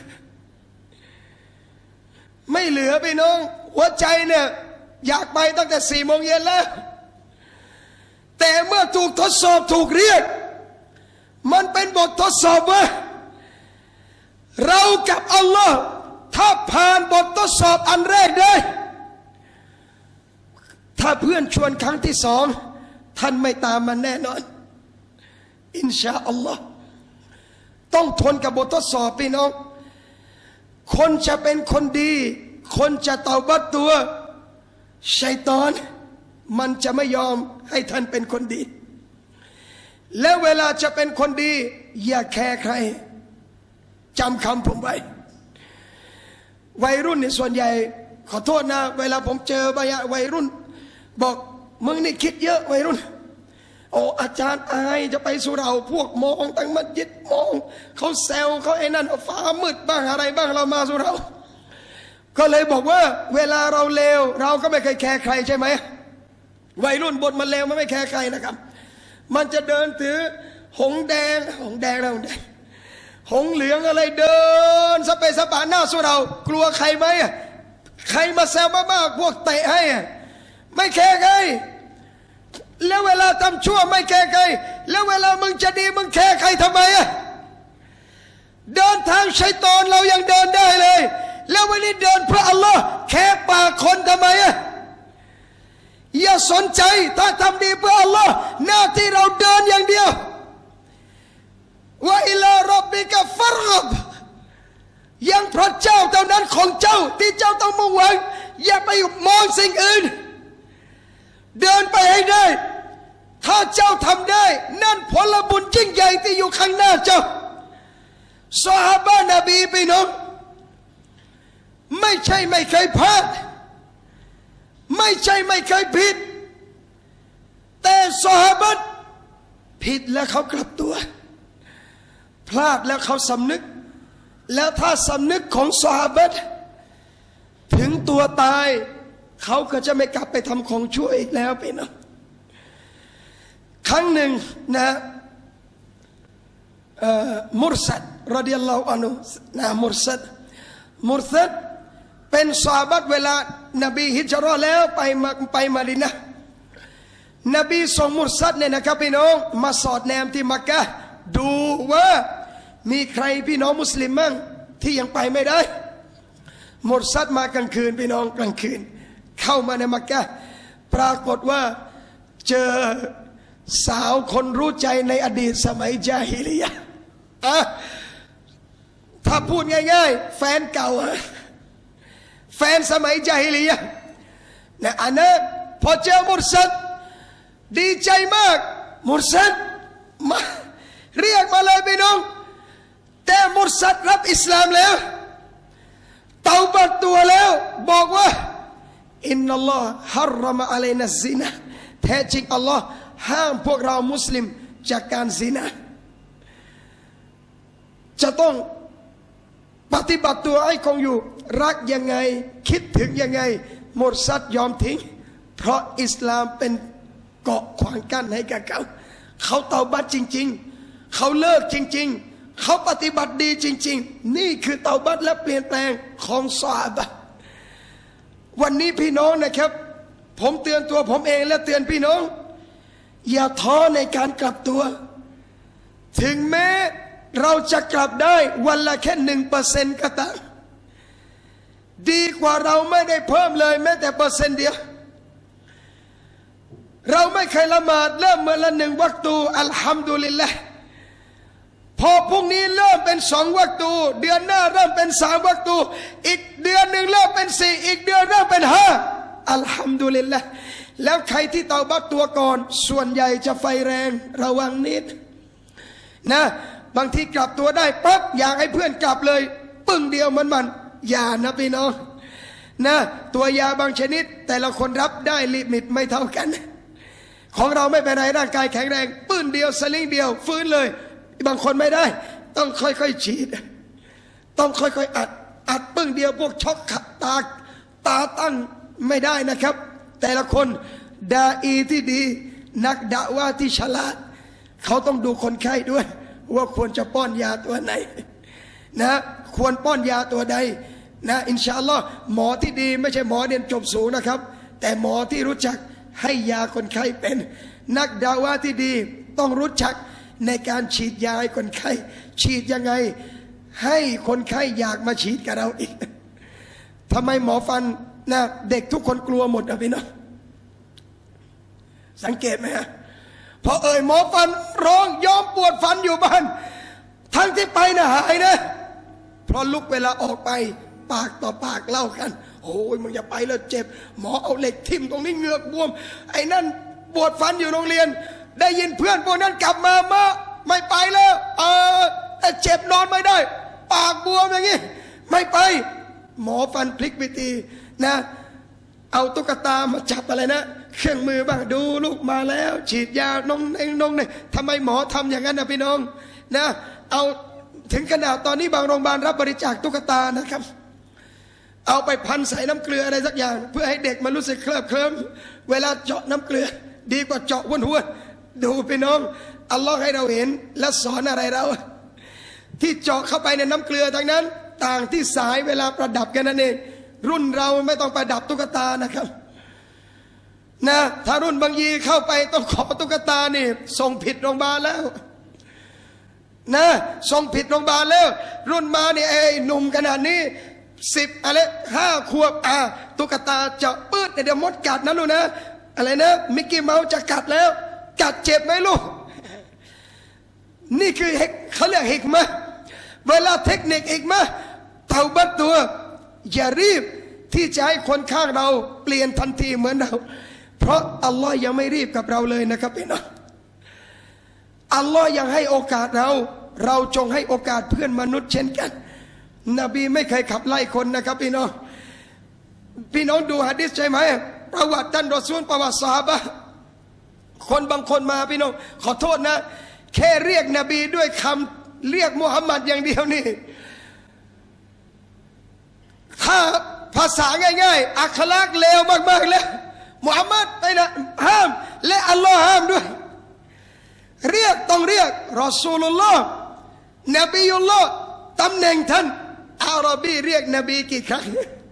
ไม่เหลือพี่น้องหัวใจเนี่ยอยากไปตั้งแต่สี่โมงเย็นแล้วแต่เมื่อถูกทดสอบถูกเรียกมันเป็นบททดสอบว่าเรากับอัลลอฮ์ถ้าผ่านบททดสอบอันแรกได้ถ้าาเพื่อนชวนครั้งที่สองท่านไม่ตามมันแน่นอนอินชาอัลลอฮ์ต้องทนกับบททดสอบพี่น้องคนจะเป็นคนดีคนจะเตาบัตตัวชัยฏอนมันจะไม่ยอมให้ท่านเป็นคนดีและเวลาจะเป็นคนดีอย่าแคร์ใครจำคำผมไว้วัยรุ่นในส่วนใหญ่ขอโทษนะเวลาผมเจอบายะวัยรุ่นบอกมึงนี่คิดเยอะวัยรุ่นโอ้อาจารย์อายจะไปสุเหร่าพวกมองตั้งมัสยิดมองเขาแซวเขาไอ้นั่นฟ้ามืดบ้างอะไรบ้างเรามาสุเหร่าก็เลยบอกว่าเวลาเราเลวเราก็ไม่เคยแคร์ใครใช่ไหมวัยรุ่นบทมันเลวมันไม่แคร์ใครนะครับมันจะเดินถือหงแดงหงแดงแล้วหงแดงหงเหลืองอะไรเดินสเปซสปาหน้าสุเหร่ากลัวใครไหมใครมาแซวมากๆพวกเตะให้ไม่แคร์ใครแล้วเวลาทำชั่วไม่แคร์ใครแล้วเวลามึงจะดีมึงแคร์ใครทำไมอะเดินทางชัยฏอนเรายังเดินได้เลยแล้ววันนี้เดินเพื่ออัลลอฮ์แคร์ปากคนทำไมอะอย่าสนใจถ้าทำดีเพื่ออัลลอฮ์หน้าที่เราเดินอย่างเดียวว่าอิลาร็อบบิกะฟัรกับยังพระเจ้าเท่านั้นของเจ้าที่เจ้าต้องมุ่งหวังอย่าไปมองสิ่งอื่นเดินไปให้ได้ถ้าเจ้าทำได้นั่นผลบุญยิ่งใหญ่ที่อยู่ข้างหน้าเจ้าซอฮาบะห์นบีพี่น้องไม่ใช่ไม่เคยพลาดไม่ใช่ไม่เคยผิดแต่ซอฮาบะห์ผิดแล้วเขากลับตัวพลาดแล้วเขาสำนึกแล้วถ้าสำนึกของซอฮาบะห์ถึงตัวตายเขาก็จะไม่กลับไปทำของชั่วอีกแล้วพี่น้องครั้งหนึ่งนะมุรซัดรอฎิยัลลอฮุอันฮุนะมุรซัดมุรซัดเป็นซอฮาบะห์เวลานบีฮิจเราะห์แล้วไปมาไปมะดีนะห์นบีส่งมุรซัดเนี่ยนะครับพี่น้องมาสอดแนมที่มักกะฮ์ดูว่ามีใครพี่น้องมุสลิมมั่งที่ยังไปไม่ได้มุรซัดมากลางคืนพี่น้องกลางคืนเข้ามาในมักกะฮ์ปรากฏว่าเจอสาวคนรู้ใจในอดีตสมัยญาฮิลิยะห์อ่ะถ้าพูดง่ายๆแฟนเก่าแฟนสมัยญาฮิลิยะห์นะอันนั้นพอเจอมุรซัดดีใจมากมุรซัดมาเรียกมาเลยพี่น้องแต่มุรซัดรับอิสลามแล้วเตาบัตตัวแล้วบอกว่าอินนัลลอฮ์ฮัรรมะอะลัยนัซซินะแท้จริงอัลลอฮ์ห้ามพวกเรามุสลิมจากการซินาจะต้องปฏิบัติตัวให้คงอยู่รักยังไงคิดถึงยังไงมุรซัดยอมทิ้งเพราะอิสลามเป็นเกาะขวางกั้นให้กับเขาเขาเตาบัตจริงๆเขาเลิกจริงๆเขาปฏิบัติดีจริงๆนี่คือเตาบัตและเปลี่ยนแปลงของซอฮาบะห์วันนี้พี่น้องนะครับผมเตือนตัวผมเองและเตือนพี่น้องอย่าท้อในการกลับตัวถึงแม้เราจะกลับได้วันละแค่หนึ่งเปอร์เซ็นต์ก็ตามดีกว่าเราไม่ได้เพิ่มเลยแม้แต่เปอร์เซ็นต์เดียวเราไม่เคยละหมาดเริ่มเมื่อละหนึ่งวักตูอัลฮัมดุลิลละห์พอพรุ่งนี้เริ่มเป็นสองวักตูเดือนหน้าเริ่มเป็นสามวักตูอีกเดือนหนึ่งเริ่มเป็นสี่อีกเดือนเริ่มเป็นห้าอัลฮัมดุลิลละห์แล้วใครที่เตาบัตตัวก่อนส่วนใหญ่จะไฟแรงระวังนิดนะบางทีกลับตัวได้ปั๊บอยากให้เพื่อนกลับเลยปึ้งเดียวมันมันอย่านะพี่น้องนะตัวยาบางชนิดแต่ละคนรับได้ลิมิตไม่เท่ากันของเราไม่เป็นไรร่างกายแข็งแรงปื้นเดียวสลิงเดียวฟื้นเลยบางคนไม่ได้ต้องค่อยๆฉีดต้องค่อยๆอัดอัดปึ้งเดียวพวกช็อกตาตาตั้งไม่ได้นะครับแต่ละคนดาอีที่ดีนักดะว่าที่ฉลาดเขาต้องดูคนไข้ด้วยว่าควรจะป้อนยาตัวไหนนะควรป้อนยาตัวใดนะอินชาอัลลอฮ์หมอที่ดีไม่ใช่หมอเรียนจบสูงนะครับแต่หมอที่รู้จักให้ยาคนไข้เป็นนักดะว่าที่ดีต้องรู้จักในการฉีดยาให้คนไข้ฉีดยังไงให้คนไข้อยากมาฉีดกับเราอีกทำไมหมอฟันนะเด็กทุกคนกลัวหมดอ่ะพี่น้องสังเกตไหมฮะพอเอ่ยหมอฟันร้องยอมปวดฟันอยู่บ้านทั้งที่ไปนะหายนะเพราะลุกเวลาออกไปปากต่อปากเล่ากันโอ้ยมึงอย่าไปแล้วเจ็บหมอเอาเหล็กทิ่มตรงนี้เหงือกบวมไอ้นั่นปวดฟันอยู่โรงเรียนได้ยินเพื่อนพวกนั้นกลับมามาไม่ไปแล้วเออแต่เจ็บนอนไม่ได้ปากบวมอย่างนี้ไม่ไปหมอฟันพลิกไปตีนะเอาตุ๊กตามาจับอะไรนะเครื่องมือบ้างดูลูกมาแล้วฉีดยานงเองนงเนี่ยทำไมหมอทำอย่างนั้นนะพี่น้องนะเอาถึงขนาดตอนนี้บางโรงพยาบาลรับบริจาคตุ๊กตานะครับเอาไปพันใส่น้ำเกลืออะไรสักอย่างเพื่อให้เด็กมันรู้สึกเคลิบเคลิ้มเวลาเจาะน้ำเกลือดีกว่าเจาะหัวหัวดูพี่น้องอัลลอฮ์ให้เราเห็นและสอนอะไรเราที่เจาะเข้าไปในน้ำเกลือทั้งนั้นต่างที่สายเวลาประดับกันนั่นเองรุ่นเราไม่ต้องประดับตุ๊กตานะครับนะถ้ารุ่นบางยีเข้าไปต้องขอตุ๊กตานี่ส่งผิดโรงพยาบาลแล้วนะส่งผิดโรงพยาบาลแล้วรุ่นมาเนี่ยไอ้หนุ่มขนาดนี้สิบอะไรห้าขวบอ่ะตุ๊กตาเจาะปื้ดเดี๋ยวมดกัดนะลูกนะอะไรนะมิกกี้เมาส์จะกัดแล้วกัดเจ็บไหมลูกนี่คือเขาเรียกฮิกมะเวลาเทคนิคอีกมะเตาบัตตัวอย่ารีบที่จะให้คนข้างเราเปลี่ยนทันทีเหมือนเราเพราะอัลลอฮ์ยังไม่รีบกับเราเลยนะครับพี่น้องอัลลอฮ์ยังให้โอกาสเราเราจงให้โอกาสเพื่อนมนุษย์เช่นกันนบีไม่เคยขับไล่คนนะครับพี่น้องพี่น้องดูหะดีษใช่ไหมประวัติท่านรอซูลประวัติซอฮาบะห์คนบางคนมาพี่น้องขอโทษนะแค่เรียกนบีด้วยคำเรียกมุฮัมมัดอย่างเดียวนี่ถ้าภาษาง่ายๆอัคลักษณ์เลวมากๆแล้วมุฮัมมัดไปนะห้ามและอัลลอฮ์ห้ามด้วยเรียกต้องเรียกรอซูลุลลอฮ์นบียุลลอฮ์ตำแหน่งท่านอาหรับีเรียกนบีกี่ครั้ง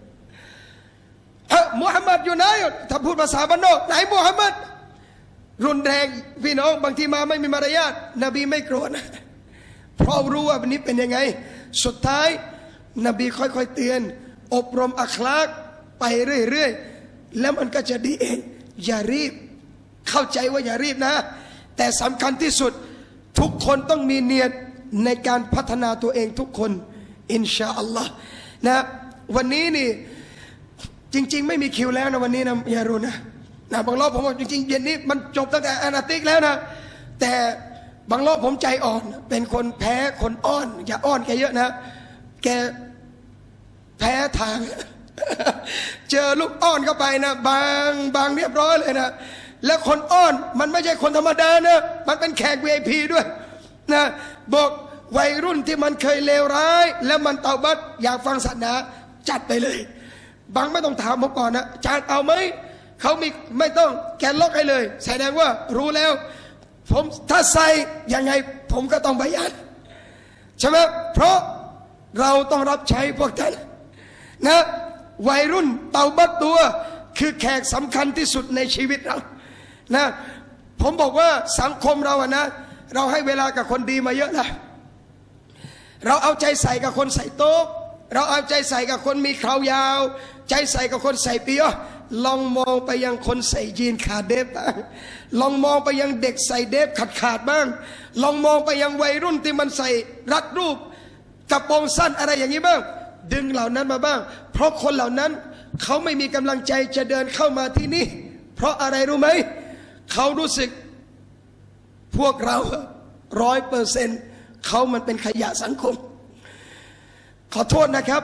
มุฮัมมัดอยู่ไหนถ้าพูดภาษาบ้านนอกไหนมุฮัมมัดรุนแรงพี่น้องบางทีมาไม่มีมารยาทนบีไม่โกรธเพราะรู้ว่าวันนี้เป็นยังไงสุดท้ายนบีค่อยๆเตือนอบรมอัคลากไปเรื่อยๆแล้วมันก็จะดีเองอย่ารีบเข้าใจว่าอย่ารีบนะแต่สำคัญที่สุดทุกคนต้องมีเนียดในการพัฒนาตัวเองทุกคนอินชาอัลลอฮ์นะวันนี้นี่จริงๆไม่มีคิวแล้วนะวันนี้นะอย่ารู้นะนะบางรอบผมบอกจริงๆเย็นนี้มันจบตั้งแต่อานาติกแล้วนะแต่บางรอบผมใจอ่อนเป็นคนแพ้คนอ้อนอย่าอ้อนแกเยอะนะแกแพ้ทาง เจอลูกอ้อนเข้าไปนะบางบางเรียบร้อยเลยนะแล้วคนอ้อนมันไม่ใช่คนธรรมดานะมันเป็นแขก วี ไอ พี ด้วยนะบอกวัยรุ่นที่มันเคยเลวร้ายแล้วมันเตาบัตอยากฟังศาสนาจัดไปเลยบางไม่ต้องถามผมก่อนนะจานเอาไหมเขามีไม่ต้องแกนล็อกให้เลยแสดงว่ารู้แล้วผมถ้าใส่ยังไงผมก็ต้องบายันใช่ไหมเพราะเราต้องรับใช้พวกท่านนะวัยรุ่นเตาบัตตัวคือแขกสำคัญที่สุดในชีวิตเรานะผมบอกว่าสังคมเราอะนะเราให้เวลากับคนดีมาเยอะนะเราเอาใจใส่กับคนใส่โต๊ะเราเอาใจใส่กับคนมีขาวยาวใจใส่กับคนใส่เปียลองมองไปยังคนใส่ยีนขาดเดฟบ้างลองมองไปยังเด็กใส่เดฟขาดขาดบ้างลองมองไปยังวัยรุ่นที่มันใส่รัดรูปกระโปรงสั้นอะไรอย่างนี้บ้างดึงเหล่านั้นมาบ้างเพราะคนเหล่านั้นเขาไม่มีกำลังใจจะเดินเข้ามาที่นี่เพราะอะไรรู้ไหมเขารู้สึกพวกเราร้อยเปอร์เซ็นต์เขามันเป็นขยะสังคมขอโทษนะครับ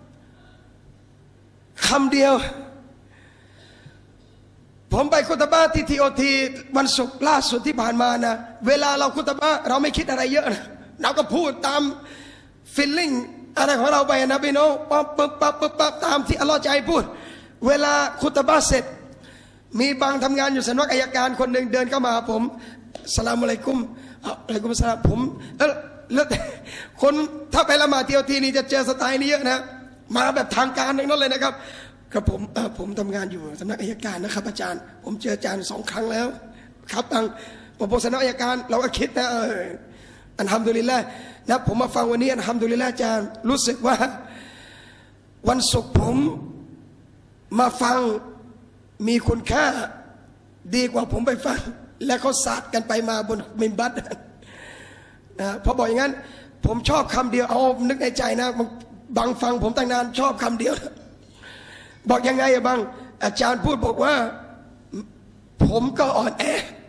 คำเดียวผมไปคุตบะที่ทีโอทีวันศุกร์ล่าสุดที่ผ่านมานะเวลาเราคุตบะเราไม่คิดอะไรเยอะนะเราก็พูดตามฟีลลิ่งอะไรของเราไปนะพี่น้องปั๊บปั๊บปั๊บปั๊บปั๊บตามที่อัลลอฮ์ใจพูดเวลาคุตบะเสร็จมีบางทำงานอยู่สำนักอัยการคนหนึ่งเดินเข้ามาผมสลามอะลัยกุมอะลัยกุมสลามผมเออแล้วคนถ้าไปละหมาดทีโอทีนี่จะเจอสไตล์นี้เยอะนะมาแบบทางการทั้งนั้นเลยนะครับครับผมเออผมทำงานอยู่สำนักอัยการนะครับอาจารย์ผมเจออาจารย์สองครั้งแล้วครับทางผมเป็นสำนักอัยการเราก็คิดนะเอออัลฮัมดุลิลละห์นะผมมาฟังวันนี้อัลฮัมดุลิลละห์อาจารย์รู้สึกว่าวันศุกร์ผมมาฟังมีคุณค่าดีกว่าผมไปฟังและเขาสาดกันไปมาบนมิมบัตนะพอบอกอย่างนั้นผมชอบคำเดียวเอานึกในใจนะบางฟังผมตั้งนานชอบคำเดียวบอกยังไงอะบางอาจารย์พูดบอกว่าผมก็อ่อนแอ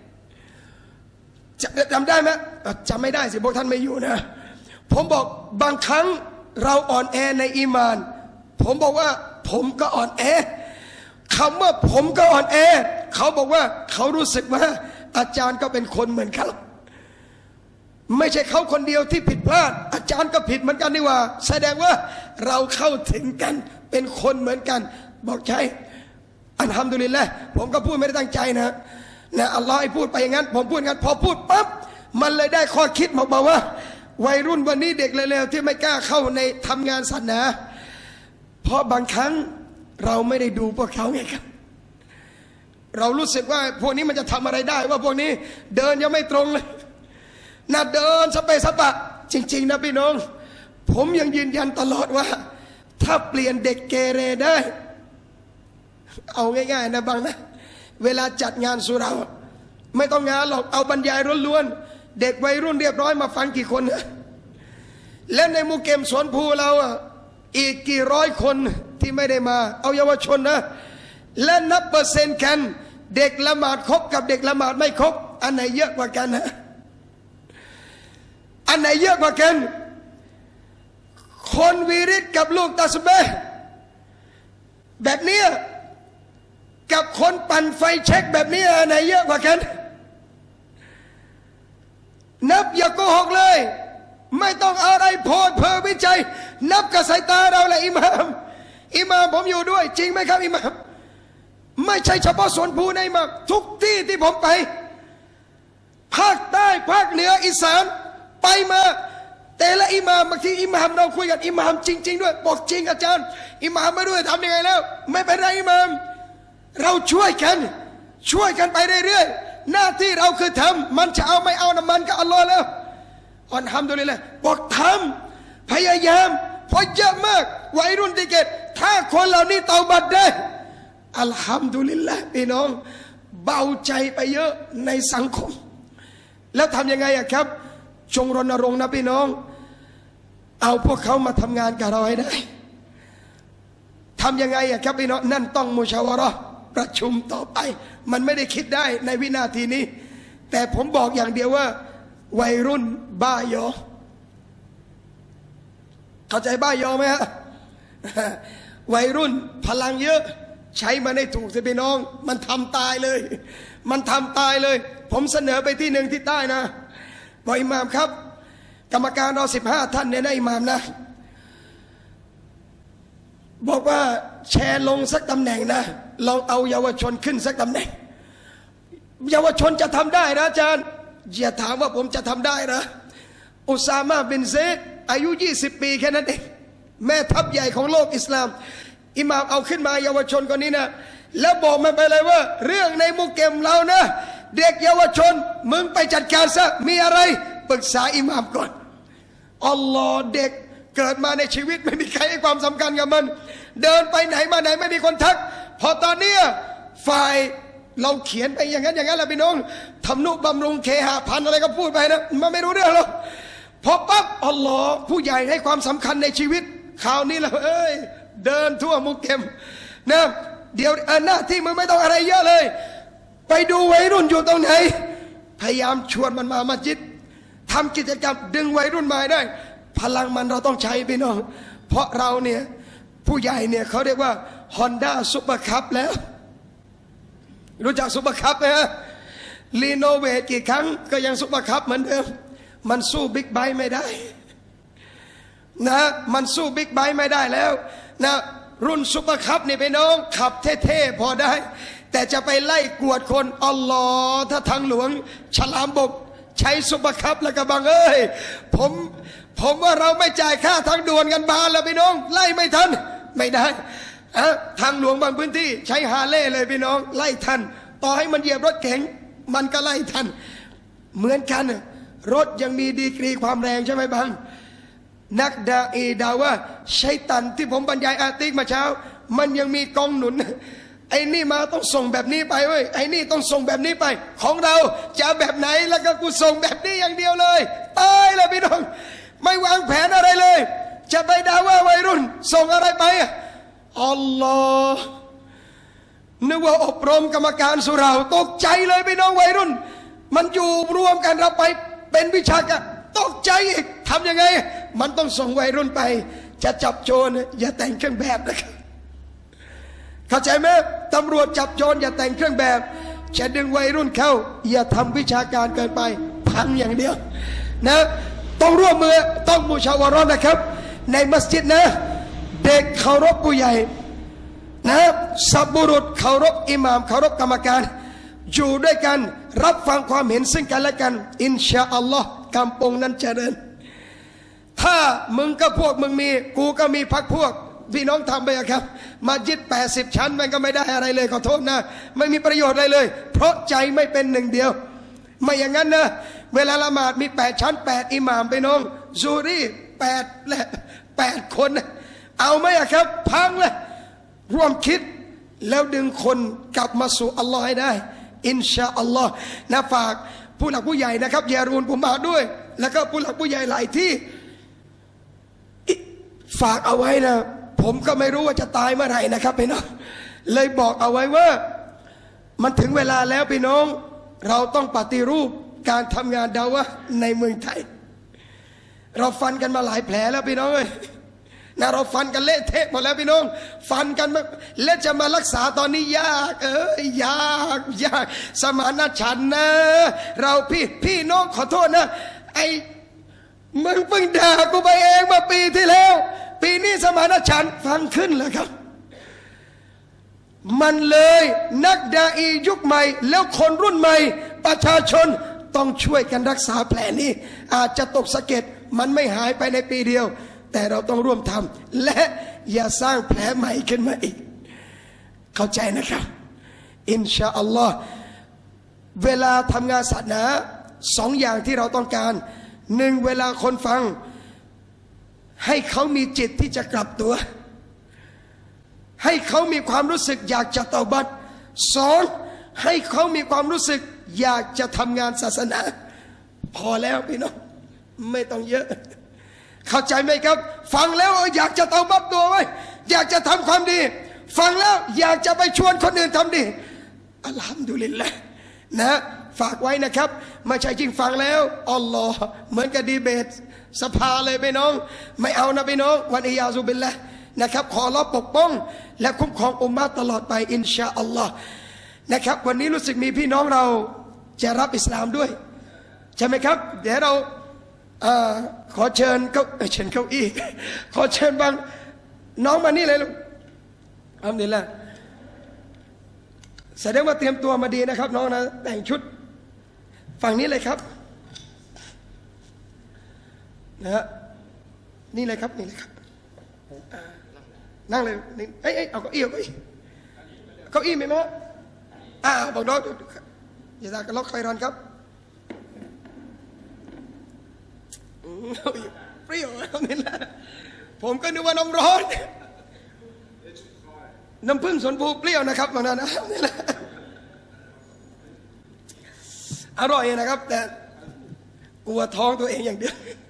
จะจำได้ไหมจำไม่ได้สิพวกท่านไม่อยู่นะผมบอกบางครั้งเราอ่อนแอในอีมานผมบอกว่าผมก็อ่อนแอคำว่าผมก็อ่อนแอเขาบอกว่าเขารู้สึกว่าอาจารย์ก็เป็นคนเหมือนกันไม่ใช่เขาคนเดียวที่ผิดพลาดอาจารย์ก็ผิดเหมือนกันนี่ว่าแสดงว่าเราเข้าถึงกันเป็นคนเหมือนกันบอกใช่อัลฮัมดุลิลละห์ผมก็พูดไม่ได้ตั้งใจนะนะอัลลอฮ์ให้พูดไปอย่างนั้นผมพูดงั้นพอพูดปั๊บมันเลยได้ข้อคิดมาบอกว่าวัยรุ่นวันนี้เด็กเร็วๆที่ไม่กล้าเข้าในทำงานศาสนาเพราะบางครั้งเราไม่ได้ดูพวกเขาไงครับเรารู้สึกว่าพวกนี้มันจะทำอะไรได้ว่าพวกนี้เดินยังไม่ตรงเลยน่าเดินสเปสปะจริงๆนะพี่น้องผมยังยืนยันตลอดว่าถ้าเปลี่ยนเด็กเกเรได้เอาง่ายๆนะบางนะเวลาจัดงานสุราไม่ต้องงานหรอกเอาบรรยายล้วนๆเด็กวัยรุ่นเรียบร้อยมาฟังกี่คนนะและในหมู่เกมสวนภูเราอ่ะอีกกี่ร้อยคนที่ไม่ได้มาเอาเยาวชนนะและนับเปอร์เซ็นต์กันเด็กละหมาดครบกับเด็กละหมาดไม่ครบอันไหนเยอะกว่ากันนะอันไหนเยอะกว่ากันคนวีริตกับลูกตัสเบห์แบบนี้กับคนปั่นไฟเช็คแบบนี้อันไหนเยอะกว่ากันนับอย่าโกหกเลยไม่ต้องอะไรโพดเพ้อวิจัยนับกับสายตาเราแหละอิหม่ามอิหม่ามผมอยู่ด้วยจริงไหมครับอิหม่ามไม่ใช่เฉพาะสวนภูในอิหม่ามทุกที่ที่ผมไปภาคใต้ภาคเหนืออีสานไปมาแต่ละอิหม่ามบางทีอิหม่ามเราคุยกันอิหม่ามจริงๆด้วยบอกจริงอาจารย์อิหม่ามไม่รู้จะทำยังไงแล้วไม่เป็นไรอิหม่ามเราช่วยกันช่วยกันไปเรื่อยๆหน้าที่เราคือทำมันจะเอาไม่เอาน้ำมันก็อัลลอฮ์แล้วอัลฮัมดุลิลละห์บอกทำพยายามเพราะเยอะมากวัยรุ่นติเกตถ้าคนเหล่านี้เตาบัดได้อัลฮัมดุลิลละห์พี่น้องเบาใจไปเยอะในสังคมแล้วทำยังไงอะครับจงรณรงค์นะพี่น้องเอาพวกเขามาทำงานกับเราให้ได้ทำยังไงอะครับพี่น้องนั่นต้องมุชาวะเราะห์ประชุมต่อไปมันไม่ได้คิดได้ในวินาทีนี้แต่ผมบอกอย่างเดียวว่าวัยรุ่นบ้ายอเข้าใจบ้ายอไหมฮะวัยรุ่นพลังเยอะใช้มันให้ถูกสิพี่น้องมันทำตายเลยมันทำตายเลยผมเสนอไปที่หนึ่งที่ใต้นะบอกอิหม่ามครับกรรมการเราสิบห้าท่านเนี่ยนะอิหม่ามนะบอกว่าแชร์ลงสักตำแหน่งนะลองเอาเยาวชนขึ้นสักตำแหน่งเยาวชนจะทำได้นะอาจารย์อย่าถามว่าผมจะทำได้นะอุซามะบินเซดอายุยี่สิบปีแค่นั้นเองแม่ทัพใหญ่ของโลกอิสลามอิหม่ามเอาขึ้นมาเยาวชนคนนี้นะแล้วบอกมันไปเลยว่าเรื่องในมุกเกมเรานะเด็กเยาวชนมึงไปจัดการซะมีอะไรปรึกษาอิหม่ามก่อนอัลลอฮ์เด็กเกิดมาในชีวิตไม่มีใครให้ความสำคัญกับมันเดินไปไหนมาไหนไม่มีคนทักพอตอนนี้ฝ่ายเราเขียนไปอย่างนั้นอย่างนั้นแหละพี่น้องทำนุบำรุงเคหะพันอะไรก็พูดไปนะมันไม่รู้เรื่องหรอกพอปั๊บอัลลอฮ์ผู้ใหญ่ให้ความสำคัญในชีวิตข่าวนี้แหละเอ้ยเดินทั่วมุกเกมนะเดี๋ยวหน้าที่มึงไม่ต้องอะไรเยอะเลยไปดูวัยรุ่นอยู่ตรงไหนพยายามชวนมันมามัสยิดทำกิจกรรมดึงวัยรุ่นมาได้พลังมันเราต้องใช้พี่น้องเพราะเราเนี่ยผู้ใหญ่เนี่ยเขาเรียกว่าฮอนด้าซุปเปอร์คัพแล้วรู้จักซุปเปอร์คัพไหมฮะรีโนเวทกี่ครั้งก็ยังซุปเปอร์คัพเหมือนเดิมมันสู้บิ๊กไบค์ไม่ได้นะมันสู้บิ๊กไบค์ไม่ได้แล้วนะรุ่นซุปเปอร์คัพนี่พี่น้องขับเท่ๆพอได้แต่จะไปไล่กวดคนอัลลอฮ์ถ้าทางหลวงฉลามบกใช้ซุปเปอร์คัพแล้วก็บังเอ้ยผมผมว่าเราไม่จ่ายค่าทางด่วนกันบานแล้วพี่น้องไล่ไม่ทันไม่ได้อะทางหลวงบางพื้นที่ใช้ฮาเล่เลยพี่น้องไล่ทันต่อให้มันเหยียบรถเก๋งมันก็ไล่ทันเหมือนกันรถยังมีดีกรีความแรงใช่ไหมบางนักดาอีดาว่าชัยตันที่ผมบรรยายอาติกมาเช้ามันยังมีกองหนุนไอ้นี่มาต้องส่งแบบนี้ไปเว้ยไอ้นี่ต้องส่งแบบนี้ไปของเราจะแบบไหนแล้วก็กูส่งแบบนี้อย่างเดียวเลยตายแล้วพี่น้องไม่วางแผนอะไรเลยจะไปด่าว่าวัยรุ่นส่งอะไรไปอัลลอฮ์นึกว่าอบรมกรรมการสุราตกใจเลยพี่น้องวัยรุ่นมันอยู่รวมกันเราไปเป็นวิชาการตกใจอีกทำยังไงมันต้องส่งวัยรุ่นไปจะจับโจรอย่าแต่งเครื่องแบบนะครับเข้าใจไหมตำรวจจับโจรอย่าแต่งเครื่องแบบจะดึงวัยรุ่นเข้าอย่าทำวิชาการเกินไปพังอย่างเดียวนะต้องร่วมมือต้องมุชาวารอห์นะครับในมัสยิดนะเด็กเคารพผู้ใหญ่นะสับบุรุษเคารพอิหม่ามเคารพกรรมการอยู่ด้วยกันรับฟังความเห็นซึ่งกันและกันอินชาอัลลอฮ์กำปงนั้นเจริญถ้ามึงก็พวกมึงมีกูก็มีพักพวกพี่น้องทำไปครับมายิดแปดสิบชั้นมันก็ไม่ได้อะไรเลยขอโทษนะไม่มีประโยชน์อะไรเลยเพราะใจไม่เป็นหนึ่งเดียวไม่อย่างนั้นนะเวลาละหมาดมีแปดชั้นแปดอิหม่ามไปน้องซูรีแปดและแปดคนเอาไหมครับพังเลยร่วมคิดแล้วดึงคนกลับมาสู่อัลลอฮ์ให้ได้อินชาอัลลอฮ์นะฝากผู้หลักผู้ใหญ่นะครับยารูนกุมบาด้วยแล้วก็ผู้หลักผู้ใหญ่หลายที่ฝากเอาไว้นะผมก็ไม่รู้ว่าจะตายเมื่อไหร่นะครับพี่น้องเลยบอกเอาไว้ว่ามันถึงเวลาแล้วพี่น้องเราต้องปฏิรูปการทำงานดาวะในเมืองไทยเราฟันกันมาหลายแผลแล้วพี่น้องเอ้ยนะเราฟันกันเละเทะหมดแล้วพี่น้องฟันกันและจะมารักษาตอนนี้ยากเอ้ยยากยากสมานฉันท์นะเราพี่พี่น้องขอโทษนะไอ้มึงเพิ่งด่ากูไปเองมาปีที่แล้วปีนี้สมานฉันท์ฟังขึ้นแล้วครับมันเลยนักดาอียุคใหม่แล้วคนรุ่นใหม่ประชาชนต้องช่วยกันรักษาแผลนี้อาจจะตกสะเก็ดมันไม่หายไปในปีเดียวแต่เราต้องร่วมทำและอย่าสร้างแผลใหม่ขึ้นมาอีกเข้าใจนะครับอินชาอัลลอฮ์เวลาทำงานศาสนาสองอย่างที่เราต้องการหนึ่งเวลาคนฟังให้เขามีจิตที่จะกลับตัวให้เขามีความรู้สึกอยากจะเตาบัตสองให้เขามีความรู้สึกอยากจะทำงานศาสนาพอแล้วพี่น้องไม่ต้องเยอะเข้าใจไหมครับฟังแล้วอยากจะเตาบัตตัวไว้อยากจะทำความดีฟังแล้วอยากจะไปชวนคนอื่นทำดีอัลฮัมดุลิลละนะฝากไว้นะครับไม่ใช่จริงฟังแล้วอัลลอฮ์เหมือนกับดีเบตสภาเลยพี่น้องไม่เอานะพี่น้องวันอิยาซุบิลละนะครับขออัลลอฮ์ปกป้องและคุ้มครองอุมมะตลอดไปอินชาอัลลอฮ์นะครับวันนี้รู้สึกมีพี่น้องเราจะรับอิสลามด้วยใช่ไหมครับเดี๋ยวเราขอเชิญเก้าเชิญเก้าอี้ขอเชิญบางน้องมานี่เลยลูกอัลฮัมดุลิลละห์แสดงว่าเตรียมตัวมาดีนะครับน้องนะแต่งชุดฝั่งนี้เลยครับนะฮะนี่เลยครับนี่เลยครับนั่งเลยนี่เอ้ยเอาเก้าอี้เอาเก้าอี้เก้าอี้มีไหมฮะอ่าบอกน้องอย่าตากระลอกไครอนครับเปรี้ยวนี่แหละผมก็นึกว่าน้ำร้อนน้ำผึ้งสวนภูเปรี้ยวนะครับตอนนั้นนะนี่แหละอร่อยนะครับแต่กลัวท้องตัวเองอย่างเดียว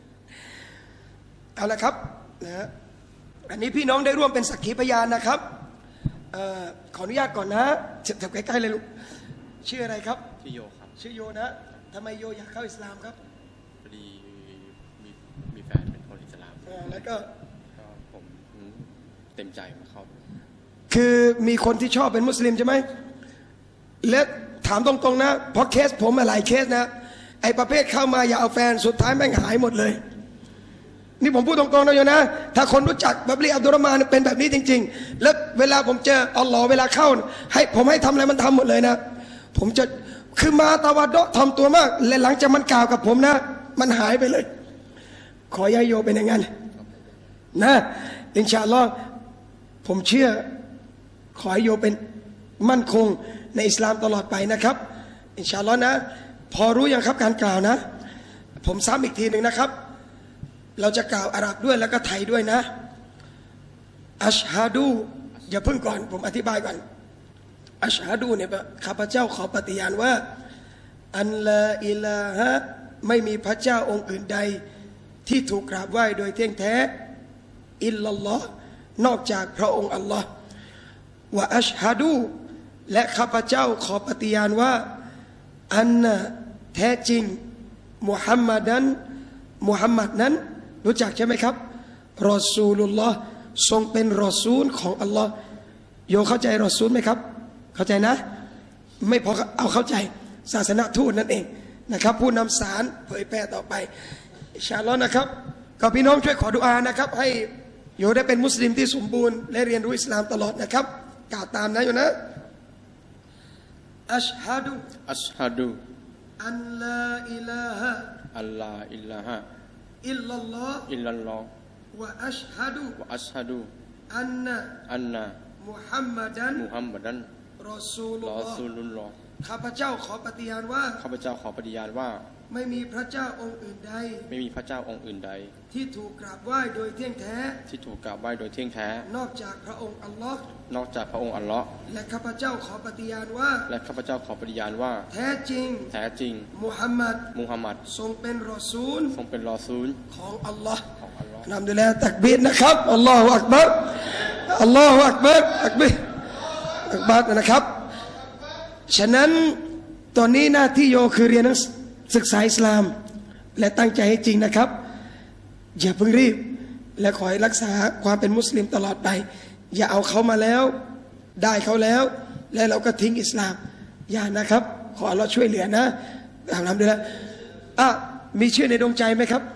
เอาละครับนะอันนี้พี่น้องได้ร่วมเป็นสักขีพยานนะครับอขออนุญาตก่อนนะจับใกล้ๆเลยลูกชื่ออะไรครับชื่อโยครับชื่อโยนะทำไมโยอยากเข้าอิสลามครับพอดีมีมีแฟนเป็นคนอิสลามแล้วก็ผมเต็มใจมาเข้าคือมีคนที่ชอบเป็นมุสลิมใช่ไหมและถามตรงๆนะเพราะเคสผมหลายเคสนะไอ้ประเภทเข้ามาอย่าเอาแฟนสุดท้ายแม่งหายหมดเลยนี่ผมพูดตรงๆนะโยนะถ้าคนรู้จักบับลีอับดุลรห์มานเป็นแบบนี้จริงๆแล้วเวลาผมเจออัลลอฮ์เวลาเข้าให้ผมให้ทำอะไรมันทำหมดเลยนะผมจะคือมาตะวัดดะทำตัวมากและหลังจากมันกล่าวกับผมนะมันหายไปเลยขอยาโยเป็นอย่างนั้นนะอินชาอัลลอฮ์ผมเชื่อขอให้โยเป็นมั่นคงในอิสลามตลอดไปนะครับอินชาอัลลอฮ์นะพอรู้ยังครับการกล่าวนะผมซ้ำอีกทีหนึ่งนะครับเราจะกล่าวอาหรับด้วยแล้วก็ไทยด้วยนะอัชฮะดูอย่าเพิ่งก่อนผมอธิบายก่อนอัชฮะดูเนี่ยข้าพเจ้าขอปฏิญาณว่าอันลาอิลาฮะไม่มีพระเจ้าองค์อื่นใดที่ถูกกราบไหว้โดยเที่ยงแท้อิลลัลลอฮ์นอกจากพระองค์อัลลอฮ์วะอัชฮะดูและข้าพเจ้าขอปฏิญาณว่าอันนะแท้จริงมุฮัมมัดนั้นมุฮัมมัดนั้นรู้จักใช่ไหมครับรอซูลุลลอฮ์ทรงเป็นรอซูลของอัลลอฮ์โยเข้าใจรอซูลไหมครับเข้าใจนะไม่พอเอาเข้าใจศาสนทูตนั่นเองนะครับผู้นำสารเผยแพร่ต่อไปอินชาอัลลอฮ์นะครับก็พี่น้องช่วยขอดุอานะครับให้โยได้เป็นมุสลิมที่สมบูรณ์และเรียนรู้อิสลามตลอดนะครับกล่าวตามนะโยนะอัชฮะดูอัชฮะดูอันลาอิลาฮะอัลลาอิลลาฮะอิลลัลลอฮ์อิลลัลลอฮ์วะอัชฮะดูวะอัชฮะดูอันนะอันนะมุฮัมมัดันมุฮัมมัดันรอซูลุลลอฮ์รอซูลุลลอฮ์ข้าพเจ้าขอปฏิญาณว่าข้าพเจ้าขอปฏิญาณว่าไม่มีพระเจ้าองค์อื่นใดไม่มีพระเจ้าองค์อื่นใดที่ถูกกราบไหว้โดยเที่ยงแท้ที่ถูกกราบไหว้โดยเที่ยงแท้นอกจากพระองค์อัลลอฮ์นอกจากพระองค์อัลลอฮ์และข้าพเจ้าขอปฏิญาณว่าและข้าพเจ้าขอปฏิญาณว่าแท้จริงแท้จริงมุฮัมมัดมุฮัมมัดทรงเป็นรอซูลทรงเป็นรอซูลของอัลลอฮ์ของอัลลอฮ์นำดูแลตักบีรนะครับอัลลอฮฺอักบัรอัลลอฮฺอักบัรอักบีรอักบัรนะครับฉะนั้นตอนนี้หน้าที่โยคือเรียนศึกษาอิสลามและตั้งใจให้จริงนะครับอย่าเพิ่งรีบและขอให้รักษาความเป็นมุสลิมตลอดไปอย่าเอาเขามาแล้วได้เขาแล้วแล้วเราก็ทิ้งอิสลามอย่านะครับขอเราช่วยเหลือนะทำด้วยนะอ่ะมีชื่อในดวงใจไหมครับ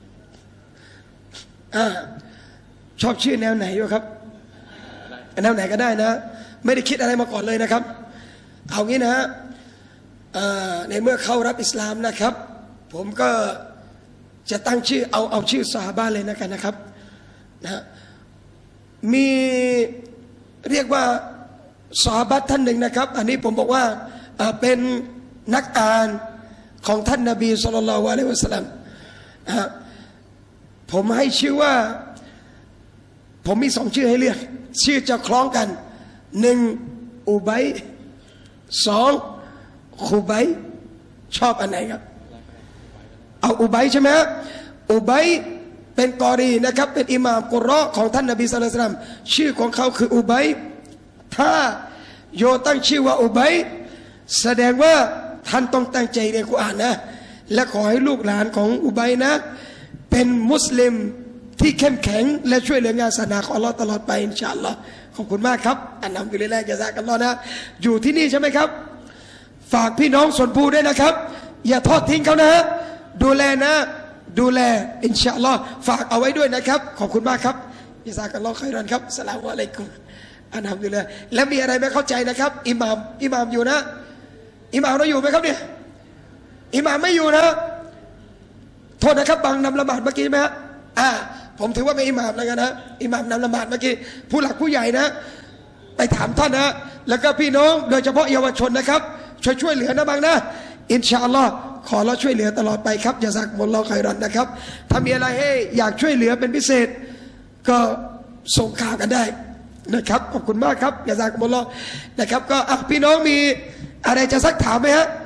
อ่าชอบชื่อแนวไหนอยู่ครับแนวไหนก็ได้นะไม่ได้คิดอะไรมาก่อนเลยนะครับเอางี้นะฮะในเมื่อเข้ารับอิสลามนะครับผมก็จะตั้งชื่อเอาเอาชื่อซอฮาบะห์เลยนะกันนะครับนะมีเรียกว่าซอฮาบะห์ท่านหนึ่งนะครับอันนี้ผมบอกว่าเป็นนักอ่านของท่านนบีศ็อลลัลลอฮุอะลัยฮิวะซัลลัมนะผมให้ชื่อว่าผมมีสองชื่อให้เลือกชื่อจะคล้องกันหนึ่งอุบัยสองคุบัยชอบอันไหนครับเอาอุบัยใช่ไหมฮะอุบัยเป็นกอรีนะครับเป็นอิหม่ามกุรอของท่านนบีศ็อลลัลลอฮุอะลัยฮิวะซัลลัมชื่อของเขาคืออุบัยถ้าโยตั้งชื่อว่าอุบัยแสดงว่าท่านต้องตั้งใจเรียนกุรอานนะและขอให้ลูกหลานของอุบัยนะเป็นมุสลิมที่เข้มแข็งและช่วยเหลืองานศาสนาของอัลลอฮ์ตลอดไปอินชาอัลลอฮ์ขอบคุณมากครับอันนั้นคือเรื่องแรกจะซากันรอนะอยู่ที่นี่ใช่ไหมครับฝากพี่น้องส่วนภูด้วยนะครับอย่าทอดทิ้งเขานะฮะดูแลนะดูแลอินชาอัลลอฮ์ฝากเอาไว้ด้วยนะครับขอบคุณมากครับจะซากันรอใครรันครับสลามอะลัยกุมอันนั้นคือเรื่องและมีอะไรไม่เข้าใจนะครับอิหม่ามอิหม่ามอยู่นะอิหม่ามเราอยู่ไหมครับเนี่ยอิหม่ามไม่อยู่นะโทษนะครับบางนำละหมาดเมื่อกี้ไหมฮะอ่าผมถือว่าเป็นอิหม่ามแล้วกันนะอิหม่ามนำละหมาดเมื่อกี้ผู้หลักผู้ใหญ่นะไปถามท่านนะแล้วก็พี่น้องโดยเฉพาะเยาวชนนะครับช่วยช่วยเหลือนะบางนะอินชาอัลลอฮ์ขอเราช่วยเหลือตลอดไปครับยาซักมุลลอฮ์ไครอนนะครับถ้ามีอะไรให้อยากช่วยเหลือเป็นพิเศษก็ส่งข่าวกันได้นะครับขอบคุณมากครับยาซักมุลลอฮ์นะครับก็พี่น้องมีอะไรจะซักถามไหมฮะ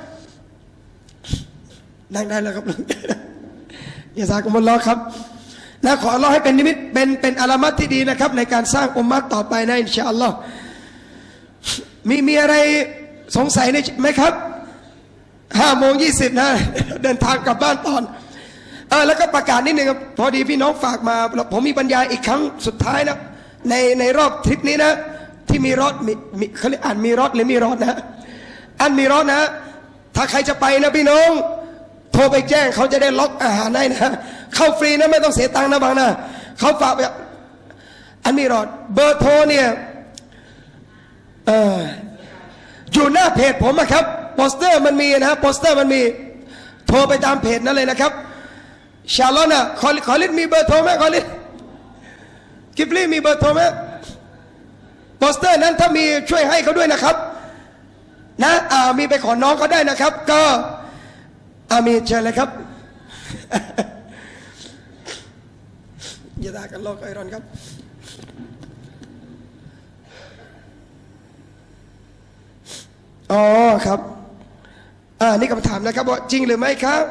นั่งได้แล้วครับยาซักมุลลอฮ์ครับและขออัลลอฮ์ให้เป็นนิมิตเป็นเป็นอาลามัตที่ดีนะครับในการสร้างอุมมะห์ต่อไปนะอินชาอัลลอฮ์มีมีอะไรสงสัยไหมครับห้าโมงยี่สิบนะเดินทางกลับบ้านตอนเออแล้วก็ประกาศนิดนึงครับพอดีพี่น้องฝากมาผมมีบรรยายอีกครั้งสุดท้ายนะในในรอบทริปนี้นะที่มีรถมีเขาเรียกอ่านมีรถหรือมีรถนะอันมีรถนะถ้าใครจะไปนะพี่น้องโทรไปแจ้งเขาจะได้ล็อกอาหารได้นะเข้าฟรีนะไม่ต้องเสียตังค์นะบางนะเขาฝากไปอันมีรถเบอร์โทรเนี่ยเอออยู่หน้าเพจผมนะครับโปสเตอร์มันมีนะโปสเตอร์มันมีโทรไปตามเพจนั่นเลยนะครับชาลอนะขอขอลิดมีเบอร์โทรไหมขอลิดกิบลี่มีเบอร์โทรไหมโปสเตอร์นั้นถ้ามีช่วยให้เขาด้วยนะครับนะอ่ามีไปขอน้องเขาได้นะครับก็อามีเชิญเลยครับอย่าด่ากันโลกไอรอนครับอ๋อครับอ่านี่คำถามนะครับว่าจริงหรือไม่ครับ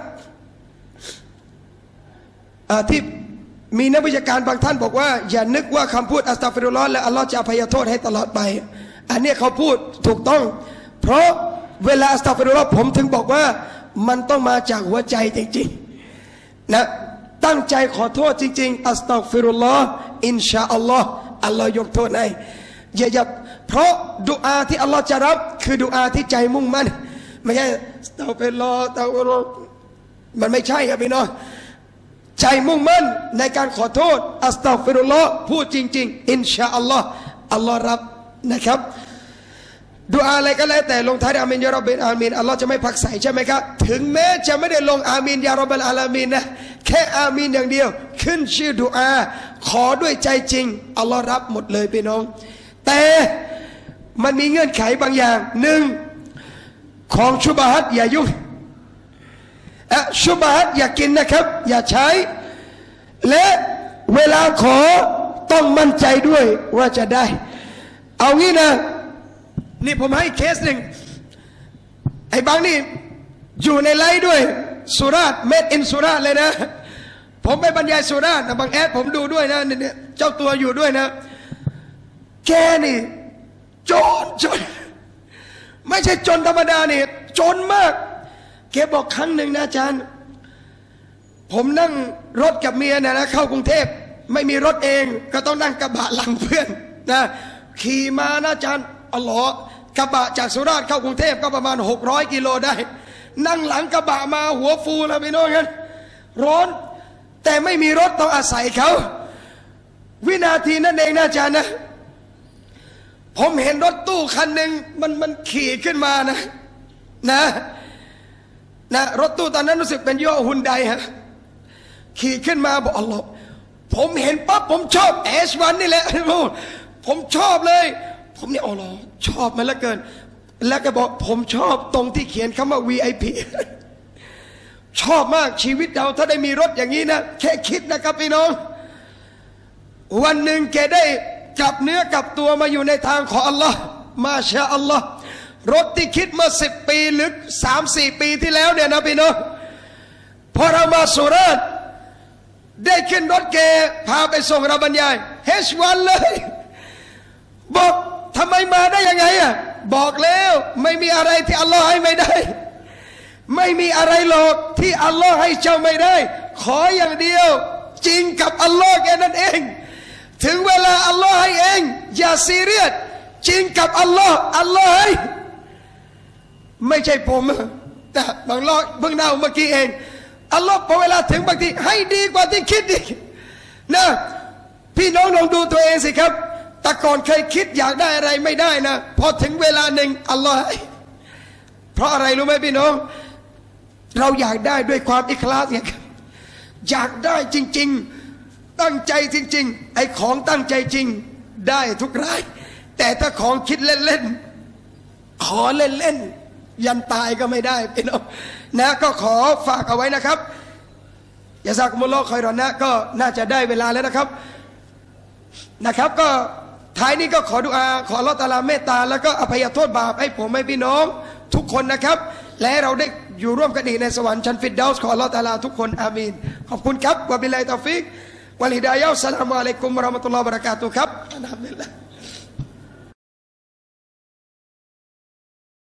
อ่าที่มีนักวิชาการบางท่านบอกว่าอย่านึกว่าคำพูดอัสตัฆฟิรุลลอฮ์และอัลลอฮ์จะอภัยโทษให้ตลอดไปอันนี้เขาพูดถูกต้องเพราะเวลาอัสตัฆฟิรุลลอฮ์ผมถึงบอกว่ามันต้องมาจากหัวใจจริงๆนะตั้งใจขอโทษจริงๆอัสตัฆฟิรุลลอฮ์อินชาอัลลอฮ์อัลลอฮ์ยกโทษให้อย่าอย่าเพราะดุอาที่อัลลอฮ์จะรับคือดุอาที่ใจมุ่งมั่นไม่ใช่อัสตัฆฟิรุลลอฮ์อัสตัฆฟิรุลลอฮ์มันไม่ใช่ครับพี่น้องใจมุ่งมั่นในการขอโทษอัสตัฆฟิรุลลอฮ์พูดจริงๆอินชาอัลลอฮ์อัลลอฮ์รับนะครับดุอาอะไรก็แล้วแต่ลงท้ายด้วยอามีนยาร็อบบิลอามีนอัลลอฮ์จะไม่พักใส่ใช่ไหมครับถึงแม้จะไม่ได้ลงอามีนยาร็อบบิลอาลามีนนะแค่อามีนอย่างเดียวขึ้นชื่อดุอาขอด้วยใจจริงอัลลอฮ์รับหมดเลยพี่น้องแต่มันมีเงื่อนไขบางอย่างหนึ่งของชุบฮัดอย่ายุ่งอะชุบฮัดอย่ากินนะครับอย่าใช้และเวลาขอต้องมั่นใจด้วยว่าจะได้เอางี้นะนี่ผมให้เคสหนึ่งไอ้บางนี่อยู่ในไลฟ์ด้วยสุราษฎร์เมดอินสุราษฎร์เลยนะผมไปบรรยายสุราษฎร์นะบางแอดผมดูด้วยนะเนี่ยเจ้าตัวอยู่ด้วยนะแกนี่จนจนไม่ใช่จนธรรมดานี่จนมากแกบอกครั้งหนึ่งนะอาจารย์ผมนั่งรถกับเมียนะนะเข้ากรุงเทพไม่มีรถเองก็ต้องนั่งกระบะหลังเพื่อนนะขี่มานะอาจารย์อัลลอฮ์กระบะจากสุราษฎร์เข้ากรุงเทพก็ประมาณหกร้อยกิโลได้นั่งหลังกระบะมาหัวฟูแล้วพี่น้องกันร้อนแต่ไม่มีรถต้องอาศัยเขาวินาทีนั่นเองนะอาจารย์นะผมเห็นรถตู้คันหนึ่งมันมันขี่ขึ้นมานะนะนะรถตู้ตอนนั้นรู้สึกเป็นย่อฮุนไดฮะขี่ขึ้นมาบอกอัลลอฮ์ผมเห็นปั๊บผมชอบเอชวันนี่แหละผมชอบเลยผมเนี่ยอัลลอฮ์ชอบมันเหลือเกินแล้วก็บอกผมชอบตรงที่เขียนคำว่า วี ไอ พี ชอบมากชีวิตเราถ้าได้มีรถอย่างนี้นะแค่คิดนะครับพี่น้องวันหนึ่งแกได้กลับเนื้อกลับตัวมาอยู่ในทางของอัลลอฮ์มาชาอัลลอฮ์รถที่คิดเมื่อสิบปีหรือสามสี่ปีที่แล้วเนี่ยนะพี่น้องพอเรามาสุราษฎร์ได้ขึ้นรถแกพาไปส่งเราบรรยายเฮชวันเลยบอกทำไมมาได้ยังไงอ่ะบอกแล้วไม่มีอะไรที่อัลลอฮ์ให้ไม่ได้ไม่มีอะไรหรอกที่อัลลอฮ์ให้เจ้าไม่ได้ขออย่างเดียวจริงกับอัลลอฮ์แค่นั้นเองถึงเวลาอัลลอฮ์ให้เองอย่าซีเรียสจริงกับอัลลอฮ์อัลลอฮ์ให้ไม่ใช่ผมแต่บางรอบเพิ่งเล่าเมื่อกี้เองอัลลอฮ์พอเวลาถึงบางทีให้ดีกว่าที่คิดอีกนะพี่น้องลองดูตัวเองสิครับแต่ก่อนเคยคิดอยากได้อะไรไม่ได้นะพอถึงเวลาหนึ่งอัลลอฮ์ให้เพราะอะไรรู้ไหมพี่น้องเราอยากได้ด้วยความอิคลาสเนี่ยอยากได้จริงๆตั้งใจจริงๆไอ้ของตั้งใจจริงได้ทุกรายแต่ถ้าของคิดเล่นๆขอเล่นๆยันตายก็ไม่ได้พี่น้องนะก็ขอฝากเอาไว้นะครับยาซากุมุลลอฮ์คอยรอนนะก็น่าจะได้เวลาแล้วนะครับนะครับก็ท้ายนี้ก็ขอดุอาขออัลเลาะห์ตะอาลาเมตตาแล้วก็อภัยโทษบาปให้ผมให้พี่น้องทุกคนนะครับและเราได้อยู่ร่วมกันอีกในสวรรค์ชั้นฟิรเดาส์ขออัลเลาะห์ตะอาลาทุกคนอามีนขอบคุณครับวะบิลลาฮิตตอฟิกวัลฮิดายะฮ์อัสสลามุอะลัยกุมวะเราะมะตุลลอฮ์วะบะเราะกาตุฮ์ครับอัลฮัมดุลิลลาฮ์